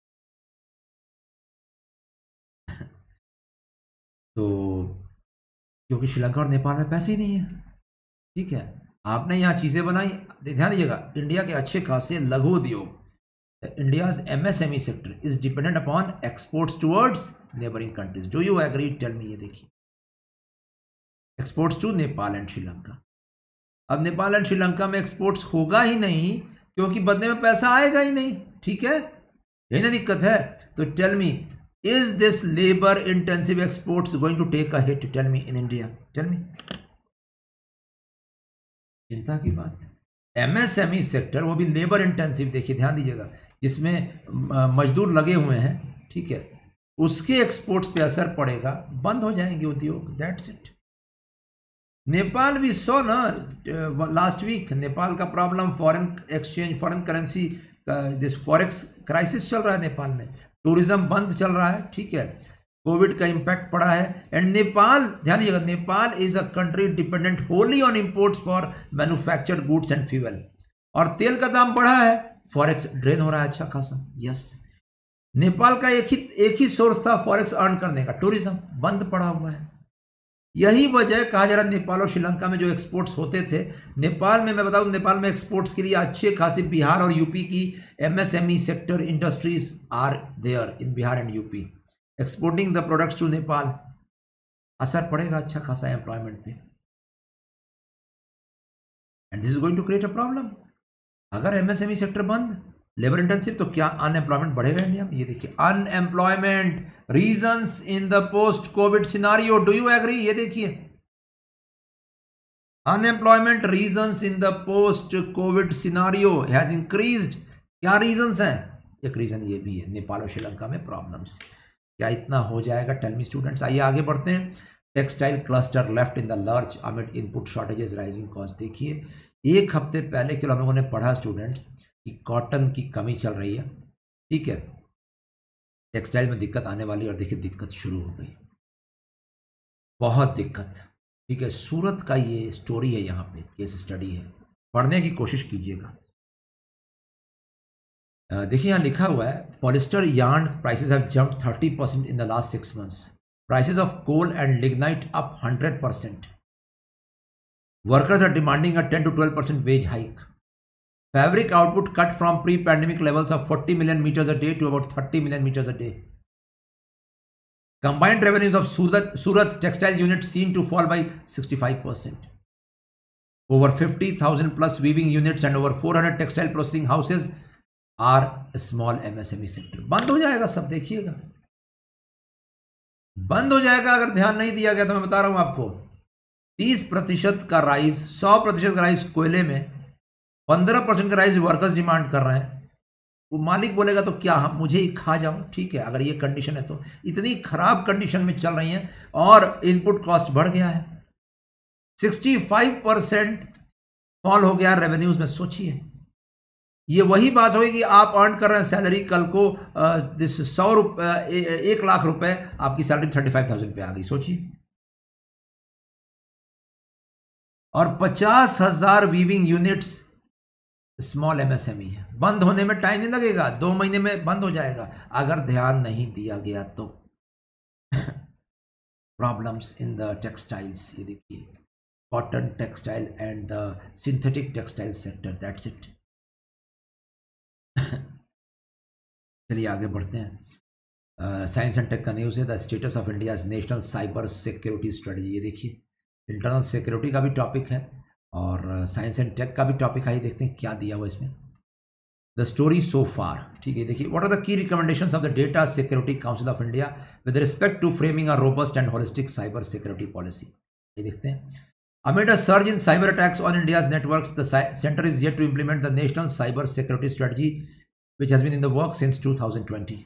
तो क्योंकि श्रीलंका और नेपाल में पैसे ही नहीं है, ठीक है। आपने यहाँ चीज़ें बनाई, ध्यान दीजिएगा, इंडिया के अच्छे खासे लघु उद्योग, India's MSME sector is dependent upon exports towards neighbouring countries. Do you agree? Tell me. ये देखिए exports to Nepal and Sri Lanka. अब नेपाल एंड श्रीलंका में एक्सपोर्ट्स होगा ही नहीं क्योंकि बदले में पैसा आएगा ही नहीं, ठीक है, यही ना दिक्कत है। तो tell me, is this labour intensive exports going to take a hit? Tell me in India, tell me. चिंता की बात। एमएसएमई सेक्टर, वो भी लेबर इंटेंसिव, देखिए ध्यान दीजिएगा, जिसमें मजदूर लगे हुए हैं, ठीक है, उसके एक्सपोर्ट्स पे असर पड़ेगा, बंद हो जाएंगे उद्योग, दैट्स इट। नेपाल भी सो ना लास्ट वीक, नेपाल का problem foreign exchange, foreign currency, this forex crisis चल रहा है नेपाल में, टूरिज्म बंद चल रहा है, ठीक है, कोविड का इंपैक्ट पड़ा है। एंड नेपाल, ध्यान दीजिएगा, Nepal is a country dependent wholly on imports for manufactured goods and fuel, और तेल का दाम बढ़ा है, फॉरेक्स ड्रेन हो रहा है अच्छा खासा। यस, नेपाल का एक ही एक ही सोर्स था फॉरेक्स अर्न करने का, टूरिज्म, बंद पड़ा हुआ है। यही वजह कहा जा रहा है नेपाल और श्रीलंका में जो एक्सपोर्ट्स होते थे, नेपाल में मैं बताऊं, नेपाल में एक्सपोर्ट्स के लिए अच्छे खासी बिहार और यूपी की MSME sector industries are there in Bihar and UP exporting the products to Nepal. असर पड़ेगा अच्छा खासा एम्प्लॉयमेंट पे, and this is going to create a problem. अगर एमएसएमई सेक्टर बंद, लेबर इंटेंसिव, तो क्या अनएम्प्लॉयमेंट बढ़ेगा इंडिया में? ये देखिए unemployment reasons in the post covid scenario, do you agree? ये देखिए unemployment reasons in the post covid scenario has increased. क्या रीजंस हैं? एक रीजन ये भी है, नेपाल और श्रीलंका में प्रॉब्लम्स। क्या इतना हो जाएगा? Tell me students. आइए आगे बढ़ते हैं। Textile cluster left in the lurch amid input shortages rising cost. देखिए एक हफ्ते पहले के हम लोगों ने पढ़ा स्टूडेंट्स कि कॉटन की कमी चल रही है, ठीक है, टेक्सटाइल में दिक्कत आने वाली, और देखिए दिक्कत शुरू हो गई, बहुत दिक्कत, ठीक है। सूरत का ये स्टोरी है, यहाँ पे केस स्टडी है, पढ़ने की कोशिश कीजिएगा। देखिए यहाँ लिखा हुआ है, polyester yarn prices have jumped thirty percent in the last six months. Prices of coal and lignite up one hundred percent. Workers are demanding a ten to twelve percent wage hike. Fabric output cut from pre-pandemic levels of forty million meters a day to about thirty million meters a day. Combined revenues of Surat, Surat textile units seen to fall by sixty-five percent. Over fifty thousand plus weaving units and over four hundred textile processing houses are small MSME sector. बंद हो जाएगा सब, देखिएगा बंद हो जाएगा अगर ध्यान नहीं दिया गया तो। मैं बता रहा हूं आपको, तीस प्रतिशत का राइज, सौ प्रतिशत का राइज कोयले में, पंद्रह परसेंट का राइज वर्कर्स डिमांड कर रहे हैं। वो मालिक बोलेगा तो क्या, हम मुझे ही खा जाओ, ठीक है, अगर ये कंडीशन है तो। इतनी खराब कंडीशन में चल रही है और इनपुट कॉस्ट बढ़ गया है, सिक्सटी फाइव परसेंट फॉल हो गया रेवेन्यूज में। सोचिए, ये वही बात होगी कि आप अर्न कर रहे हैं सैलरी, कल को दिस सौ रुपये, एक लाख रुपए, आपकी सैलरी थर्टी फाइव थाउजेंड पे आ गई, सोचिए। और पचास हजार वीविंग यूनिट्स स्मॉल एमएसएमई है। बंद होने में टाइम नहीं लगेगा, दो महीने में बंद हो जाएगा अगर ध्यान नहीं दिया गया तो। प्रॉब्लम्स इन द टेक्सटाइल्स, ये देखिए, cotton textile and the synthetic textile sector, that's it. चलिए आगे बढ़ते हैं। साइंस एंड टेक का न्यूज़ है, the status of India's national cyber security strategy. ये देखिए इंटरनल सिक्योरिटी का भी टॉपिक है और साइंस एंड टेक का भी टॉपिक है। ये देखते हैं क्या दिया हुआ इसमें। द स्टोरी सो फार, ठीक है, देखिए what are the key recommendations of the data security council of India with respect to framing a robust and holistic cyber security policy. ये देखते हैं। Amid a surge in cyber attacks on India's networks, the center is yet to implement the national cyber security strategy, which has been in the works since two thousand twenty.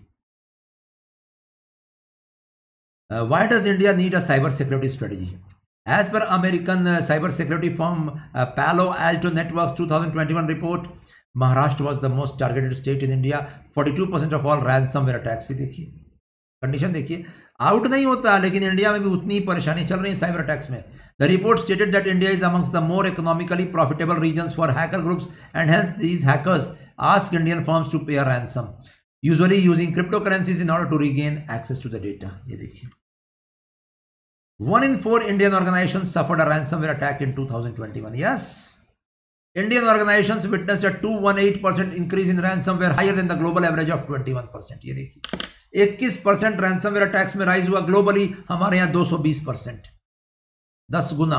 Uh, why does India need a cyber security strategy? As per American uh, cyber security firm uh, Palo Alto Networks two thousand twenty-one report, Maharashtra was the most targeted state in India. forty-two percent of all ransomware attacks. देखिए condition देखिए, out नहीं होता लेकिन India में भी उतनी ही परेशानी चल रही है साइबर अटैक्स में। The report stated that India is amongst the more economically profitable regions for hacker groups and hence these hackers ask Indian firms to pay a ransom, usually using crypto currencies in order to regain access to the data. ये देखिए, one in four Indian organisation suffered a ransomware attack in two thousand twenty-one. Yes, Indian organizations witnessed a two hundred eighteen percent increase in ransomware, higher than the global average of twenty-one percent. ये देखिए, इक्कीस percent ransomware attacks में rise हुआ globally, हमारे यहां दो सौ बीस परसेंट, दस गुना।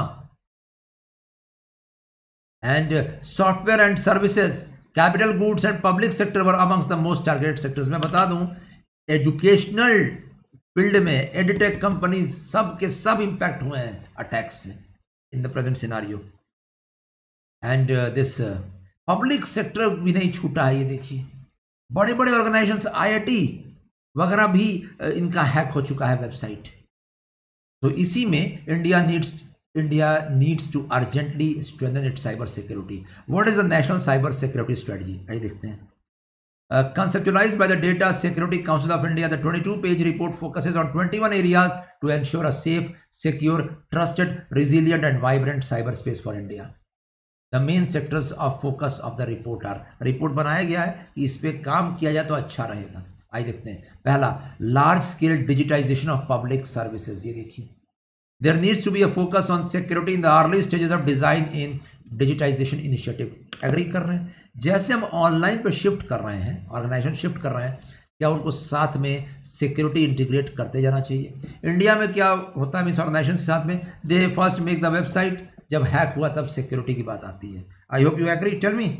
And software and services, capital goods and public sector were amongst the most targeted sectors. मैं बता दूं, एजुकेशनल फील्ड में एडिटेक कंपनीज सब के सब इंपैक्ट हुए हैं अटैक्स से in the present scenario. And this public sector भी नहीं छूटा है। ये देखिए, बड़े बड़े ऑर्गेनाइजेशंस, आई आई टी वगैरह भी इनका हैक हो चुका है वेबसाइट। तो इसी में India needs India needs to urgently strengthen its cyber security. What is the national cyber security strategy? आइए देखते हैं। Conceptualised by the data security council of India, the twenty-two page report focuses on twenty-one areas to ensure a safe, secure, trusted, resilient and vibrant cyberspace for India. The main sectors of focus of the report are, report बनाया गया है कि इस पे काम किया जाए तो अच्छा रहेगा। आइए देखते हैं। पहला, large scale digitisation of public services. ये देखिए, there needs to be a focus on security in the early stages of design in digitisation initiative. Agree कर रहे हैं? जैसे हम ऑनलाइन पे शिफ्ट कर रहे हैं, ऑर्गेनाइजेशन शिफ्ट कर रहे हैं, क्या उनको साथ में सिक्योरिटी इंटीग्रेट करते जाना चाहिए? इंडिया में क्या होता है, मीन्स ऑर्गेनाइजेशन के साथ में they first make the website, जब हैक हुआ तब सिक्योरिटी की बात आती है। I hope you agree, tell me.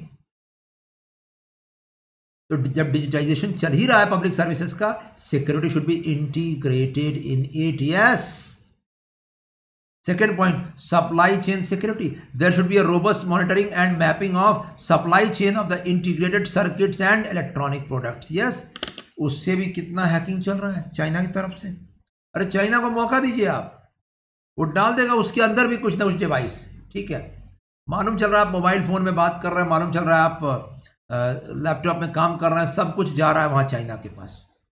तो जब डिजिटाइजेशन चल ही रहा है पब्लिक सर्विसेज का, security should be integrated in it. Yes. Second point, supply chain security, there should be a robust monitoring and mapping of supply chain of the integrated circuits and electronic products. Yes, उससे भी कितना hacking चल रहा है China की तरफ से। अरे चाइना को मौका दीजिए आप, वो डाल देगा उसके अंदर भी कुछ ना कुछ डिवाइस। ठीक है, मालूम चल रहा है आप मोबाइल फोन में बात कर रहे हैं, मालूम चल रहा है आप लैपटॉप में काम कर रहे हैं, सब कुछ जा रहा है वहां चाइना के पास।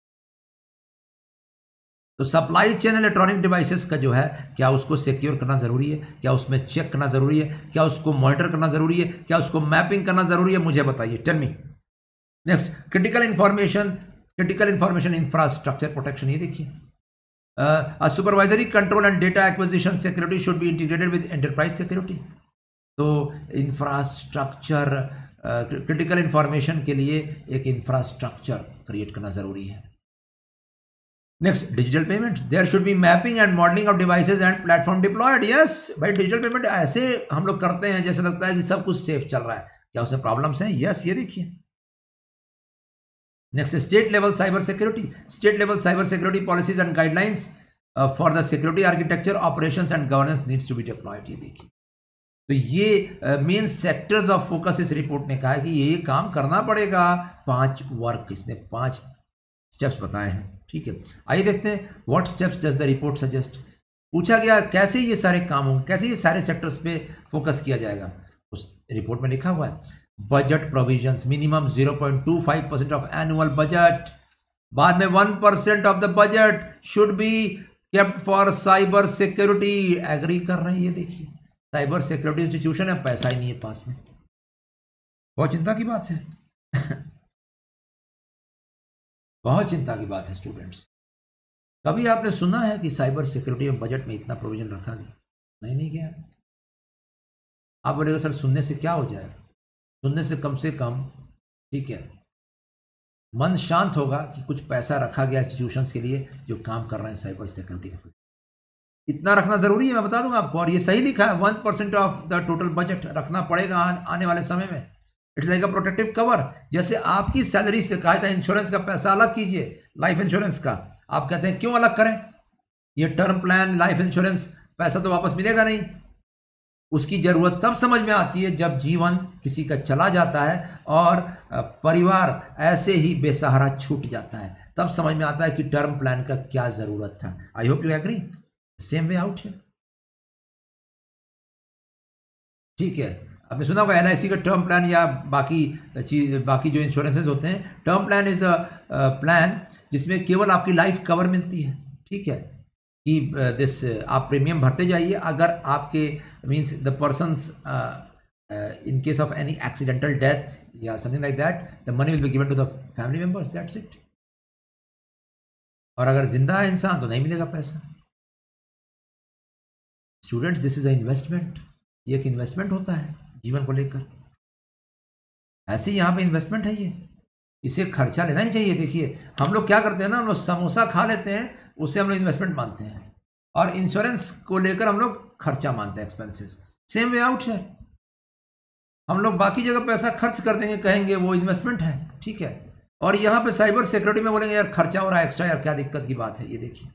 तो सप्लाई चेन इलेक्ट्रॉनिक डिवाइसेस का जो है, क्या उसको सिक्योर करना जरूरी है? क्या उसमें चेक करना जरूरी है? क्या उसको मॉनिटर करना जरूरी है? क्या उसको मैपिंग करना जरूरी है? मुझे बताइए, tell me. Next, critical information critical information infrastructure protection. ये देखिए, a supervisory control and data acquisition security should be integrated with enterprise security. तो इंफ्रास्ट्रक्चर, क्रिटिकल uh, इंफॉर्मेशन के लिए एक इंफ्रास्ट्रक्चर क्रिएट करना जरूरी है। Next, digital payments, there should be mapping and modelling of devices and platform deployed. Yes भाई, digital payment ऐसे हम लोग करते हैं जैसे लगता है कि सब कुछ सेफ चल रहा है, क्या उसमें प्रॉब्लम्स हैं? यस, ये देखिए। Next, state level cyber security, state level cyber security policies and guidelines for the security architecture, operations and governance needs to be deployed. ये देखिए, तो ये मेन सेक्टर्स ऑफ फोकस इस रिपोर्ट ने कहा है कि ये काम करना पड़ेगा। पांच वर्क, इसने पांच स्टेप्स बताए हैं। ठीक है, आइए देखते हैं what steps does the report suggest. पूछा गया कैसे ये सारे काम होंगे, कैसे ये सारे सेक्टर्स पे फोकस किया जाएगा। उस रिपोर्ट में लिखा हुआ है, budget provisions, minimum zero point two five percent of annual budget, बाद में one percent of the budget should be kept for cyber security. Agree कर रहे हैं? ये देखिए, साइबर सिक्योरिटी इंस्टीट्यूशन है, पैसा ही नहीं है पास में, बहुत चिंता की बात है। बहुत चिंता की बात है स्टूडेंट्स। कभी आपने सुना है कि साइबर सिक्योरिटी में बजट में इतना प्रोविजन रखा गया? नहीं नहीं गया। आप बोलेगा सर सुनने से क्या हो जाएगा? सुनने से कम से कम, ठीक है, मन शांत होगा कि कुछ पैसा रखा गया इंस्टीट्यूशंस के लिए जो काम कर रहे हैं साइबर सिक्योरिटी के। इतना रखना जरूरी है, मैं बता दूंगा आपको, और ये सही लिखा है, one percent of the total budget रखना पड़ेगा आ, आने वाले समय में। It's like a protective cover. जैसे आपकी सैलरी से कहा था इंश्योरेंस का पैसा अलग कीजिए, लाइफ इंश्योरेंस का, आप कहते हैं क्यों अलग करें, ये टर्म प्लान लाइफ इंश्योरेंस पैसा तो वापस मिलेगा नहीं। उसकी जरूरत तब समझ में आती है जब जीवन किसी का चला जाता है और परिवार ऐसे ही बेसहारा छूट जाता है, तब समझ में आता है कि टर्म प्लान का क्या जरूरत था। I hope you agree, same way out है। ठीक है, आपने सुना होगा एल आई सी का टर्म प्लान या बाकी चीज, बाकी जो इंश्योरेंसेज होते हैं, term plan is a plan जिसमें केवल आपकी लाइफ कवर मिलती है। ठीक है, कि दिस आप प्रीमियम भरते जाइए, अगर आपके means the persons in case of any accidental death या something like that, the money will be given to the family members, that's it. और अगर जिंदा है इंसान तो नहीं मिलेगा पैसा। Students, this is a investment, ये एक इन्वेस्टमेंट होता है जीवन को लेकर। ऐसे ही यहाँ पे इन्वेस्टमेंट है, ये इसे खर्चा लेना ही चाहिए। देखिए हम लोग क्या करते हैं ना, हम लोग समोसा खा लेते हैं, उससे हम लोग इन्वेस्टमेंट मानते हैं, और इंश्योरेंस को लेकर हम लोग खर्चा मानते हैं, एक्सपेंसेस। सेम वे आउट है, हम लोग बाकी जगह पैसा खर्च कर देंगे, कहेंगे वो इन्वेस्टमेंट है। ठीक है, और यहाँ पे साइबर सिक्योरिटी में बोलेंगे यार खर्चा हो रहा है एक्स्ट्रा, यार क्या दिक्कत की बात है। ये देखिए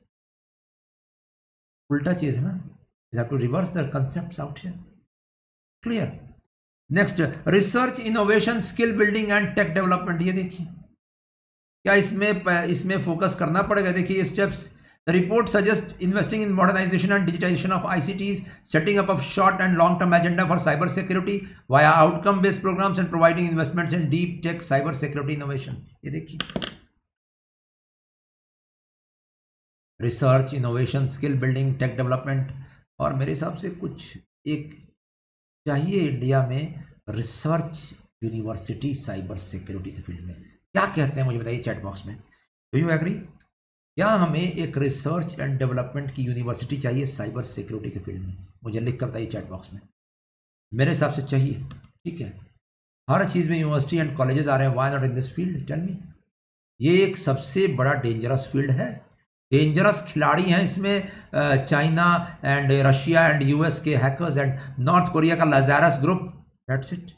उल्टा चीज है ना, you have to reverse the concepts out here. Clear. Next, research innovation skill building and tech development. ये देखिए क्या इसमें इसमें फोकस करना पड़ेगा। देखिए steps, the report suggest investing in modernisation and digitisation of ICTs, setting up of short and long term agenda for cyber security via outcome based programmes and providing investments in deep tech cyber security innovation. ये देखिए research innovation skill building tech development, और मेरे हिसाब से कुछ एक चाहिए India में रिसर्च यूनिवर्सिटी साइबर सिक्योरिटी के फील्ड में। क्या कहते हैं मुझे बताइए चैट बॉक्स में, डू यू एग्री? क्या हमें एक रिसर्च एंड डेवलपमेंट की यूनिवर्सिटी चाहिए साइबर सिक्योरिटी के फील्ड में? मुझे लिख कर बताइए चैट बॉक्स में, मेरे हिसाब से चाहिए। ठीक है, हर चीज़ में यूनिवर्सिटी एंड कॉलेजेस आ रहे हैं, why not in this field, tell me. ये एक सबसे बड़ा डेंजरस फील्ड है, डेंजरस खिलाड़ी हैं इसमें China and Russia and US के हैकर्स एंड नॉर्थ कोरिया का Lazarus group, that's it.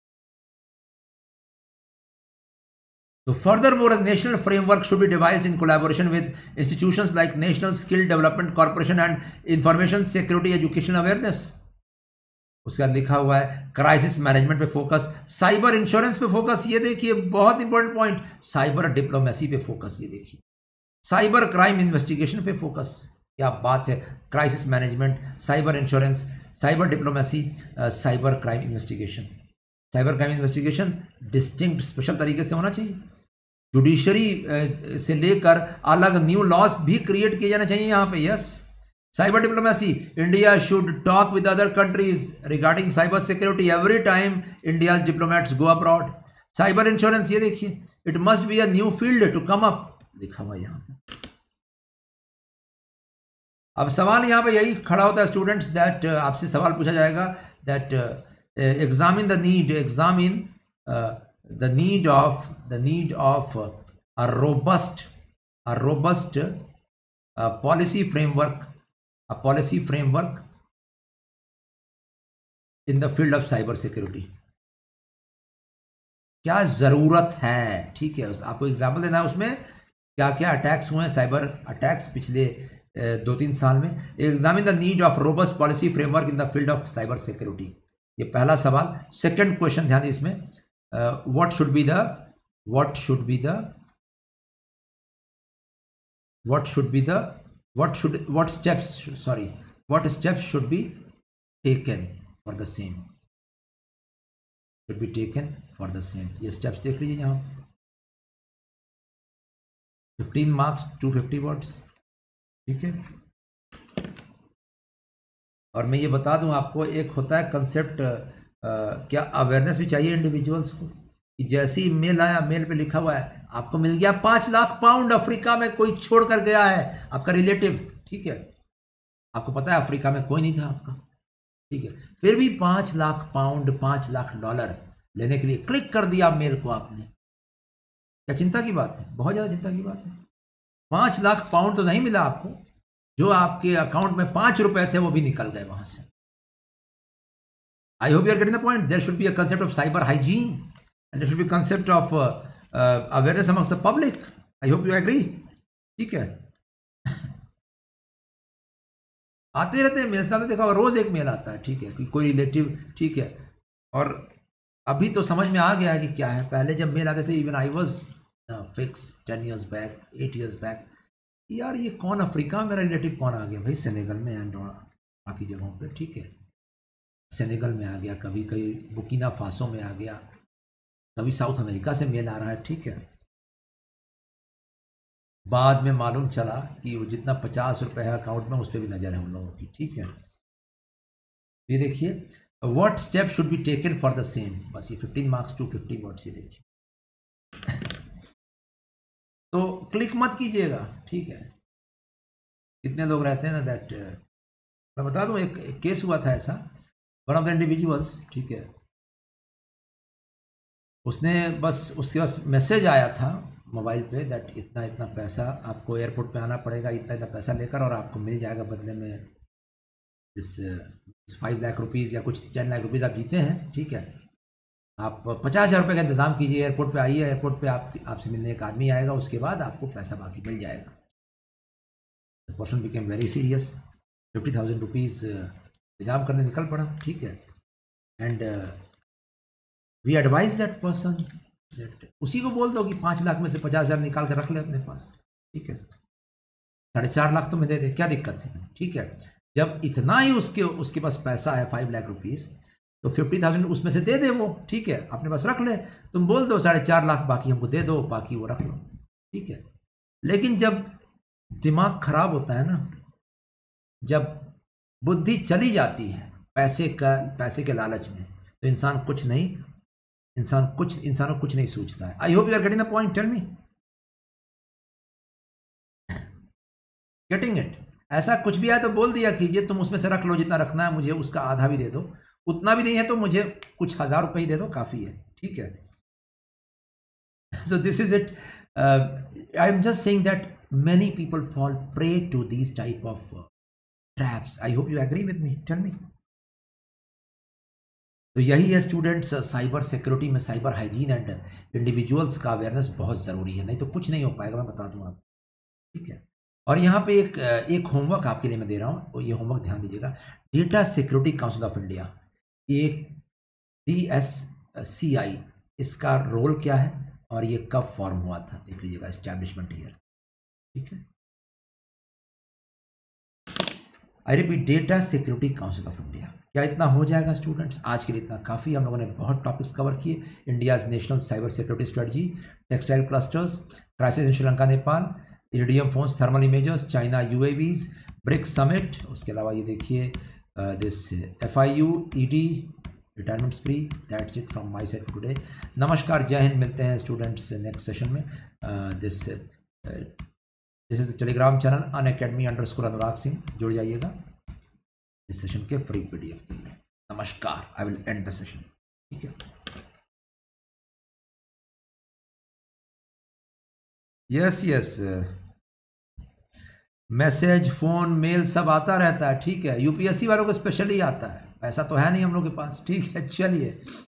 So furthermore, a national framework should be devised in collaboration with institutions like National Skill Development Corporation and Information Security Education Awareness. उसका लिखा हुआ है crisis management पे focus, cyber insurance पे focus. ये देखिए बहुत important point, cyber diplomacy पे फोकस। ये देखिए साइबर क्राइम इन्वेस्टिगेशन पे फोकस। क्या बात है, crisis management, cyber insurance, cyber diplomacy, cyber crime investigation. Cyber crime investigation distinct special तरीके से होना चाहिए, जुडिशरी से लेकर अलग न्यू लॉज भी क्रिएट किए जाना चाहिए यहाँ पे। Yes, cyber diplomacy, India should talk with other countries regarding cyber security every time India's diplomats go abroad. Cyber insurance, ये देखिए it must be a new field to come up, लिखा हुआ यहाँ पे। अब सवाल यहाँ पे यही खड़ा होता है स्टूडेंट्स, दैट आपसे सवाल पूछा जाएगा that examine the need examine the need of the need of a robust a robust uh, policy framework a policy framework in the field of cyber security। क्या जरूरत है? ठीक है, आपको एग्जाम्पल देना है उसमें क्या क्या अटैक्स हुए हैं, साइबर अटैक्स पिछले दो तीन साल में। Examine the need of robust policy framework in the field of cyber security, ये पहला सवाल। सेकंड क्वेश्चन ध्यान दीजिए इसमें, Uh, what should be the what should be the what should be the what should what steps sorry what steps should be taken for the same should be taken for the same। ये steps देख लीजिए यहाँ, fifteen marks to fifty words. ठीक है, और मैं ये बता दूं आपको, एक होता है कंसेप्ट, Uh, क्या अवेयरनेस भी चाहिए इंडिविजुअल्स को, कि जैसे ही मेल आया, मेल पे लिखा हुआ है आपको मिल गया पांच लाख पाउंड, अफ्रीका में कोई छोड़ कर गया है आपका रिलेटिव। ठीक है, आपको पता है अफ्रीका में कोई नहीं था आपका, ठीक है, फिर भी पांच लाख पाउंड पांच लाख डॉलर लेने के लिए क्लिक कर दिया मेल को आपने। क्या चिंता की बात है? बहुत ज्यादा चिंता की बात है। पांच लाख पाउंड तो नहीं मिला आपको, जो आपके अकाउंट में पांच रुपए थे वो भी निकल गए वहां से। I hope you are getting the point. There should be a concept of cyber hygiene and there should be concept of awareness amongst the public. I hope you agree. ठीक है। आते रहते हैं मेरे सामने, देखा रोज एक मेल आता है, ठीक है, कि कोई रिलेटिव, ठीक है। और अभी तो समझ में आ गया है कि क्या है। पहले जब मेल आते थे, even I was fix ten years back, eight years back, यार ये कौन अफ्रीका में मेरा रिलेटिव कौन आ गया भाई, सेनेगल में एंड बाकी जगहों पे, ठीक है। सेनेगल में आ गया, कभी कभी बुकीना फासो में आ गया, कभी साउथ अमेरिका से मेल आ रहा है, ठीक है। बाद में मालूम चला कि वो जितना पचास रुपये है अकाउंट में उस पर भी नज़र है उन लोगों की, ठीक है। ये देखिए, what step should be taken for the same, बस ये fifteen marks to fifty words, ये देखिए। तो क्लिक मत कीजिएगा, ठीक है। कितने लोग रहते हैं ना दैट, मैं बता दूं, एक, एक केस हुआ था ऐसा, वन ऑफ द इंडिविजुअल्स, ठीक है, उसने बस उसके पास मैसेज आया था मोबाइल पे दैट इतना इतना पैसा आपको एयरपोर्ट पे आना पड़ेगा, इतना इतना पैसा लेकर, और आपको मिल जाएगा बदले में इस फाइव लाख रुपीज़ या कुछ टेन लाख रुपीज़ आप जीते हैं, ठीक है। आप पचास हज़ार रुपये का इंतज़ाम कीजिए, एयरपोर्ट पे आइए, एयरपोर्ट पे आप आपसे मिलने एक आदमी आएगा, उसके बाद आपको पैसा बाकी मिल जाएगा। The person became very serious, fifty thousand rupees इंतजाम करने निकल पड़ा, ठीक है। And we advise that person, उसी को बोल दो कि पाँच लाख में से पचास हज़ार निकाल कर रख ले अपने पास, ठीक है, साढ़े चार लाख तो मैं दे दे, क्या दिक्कत है, ठीक है। जब इतना ही उसके उसके पास पैसा है फाइव लाख रुपीज़, तो फिफ्टी थाउजेंड उसमें से दे दे वो, ठीक है, अपने पास रख ले। तुम बोल दो साढ़े चार लाख बाकी हमको दे दो, बाकी वो रख लो, ठीक है। लेकिन जब दिमाग खराब होता है ना, जब बुद्धि चली जाती है पैसे का पैसे के लालच में, तो इंसान कुछ नहीं इंसान कुछ इंसानों कुछ नहीं सोचता है। I hope you are getting the point, tell me, getting it. ऐसा कुछ भी आया तो बोल दिया कीजिए, तुम उसमें से रख लो जितना रखना है, मुझे उसका आधा भी दे दो, उतना भी नहीं है तो मुझे कुछ हजार रुपए ही दे दो, काफी है, ठीक है। So this is it. I am just saying that many people fall prey to these type of uh, traps. I hope you agree with me, tell me. तो यही है स्टूडेंट्स, साइबर सिक्योरिटी में साइबर हाइजीन एंड इंडिविजुअल्स का awareness बहुत ज़रूरी है, नहीं तो कुछ नहीं हो पाएगा, मैं बता दूं आपको, ठीक है। और यहाँ पे एक एक होमवर्क आपके लिए मैं दे रहा हूँ, ये होमवर्क ध्यान दीजिएगा। Data security council of India, एक डी एस सी आई, इसका रोल क्या है और ये कब फॉर्म हुआ था, देख लीजिएगा, एस्टैब्लिशमेंट ईयर, ठीक है। I repeat, data security council of India. क्या इतना हो जाएगा स्टूडेंट्स? आज के लिए इतना काफ़ी। हम लोगों ने बहुत टॉपिक्स कवर किए, India's national cyber security strategy, textile clusters, crisis in Sri Lanka Nepal, iridium phones, thermal imagers, China UAVs, BRICS summit, उसके अलावा ये देखिए this F I U E D retirement spree. That's it from my side today. नमस्कार, जय हिंद, मिलते हैं students next session में। This this is the Telegram channel Unacademy underscore Anurag Singh, जुड़ जाइएगा इस सेशन के फ्री पीडीएफ के लिए। नमस्कार, I will end the session, ठीक है। Yes yes, message, phone, mail सब आता रहता है, ठीक है। यूपीएससी वालों को स्पेशली आता है, पैसा तो है नहीं हम लोग के पास, ठीक है। चलिए।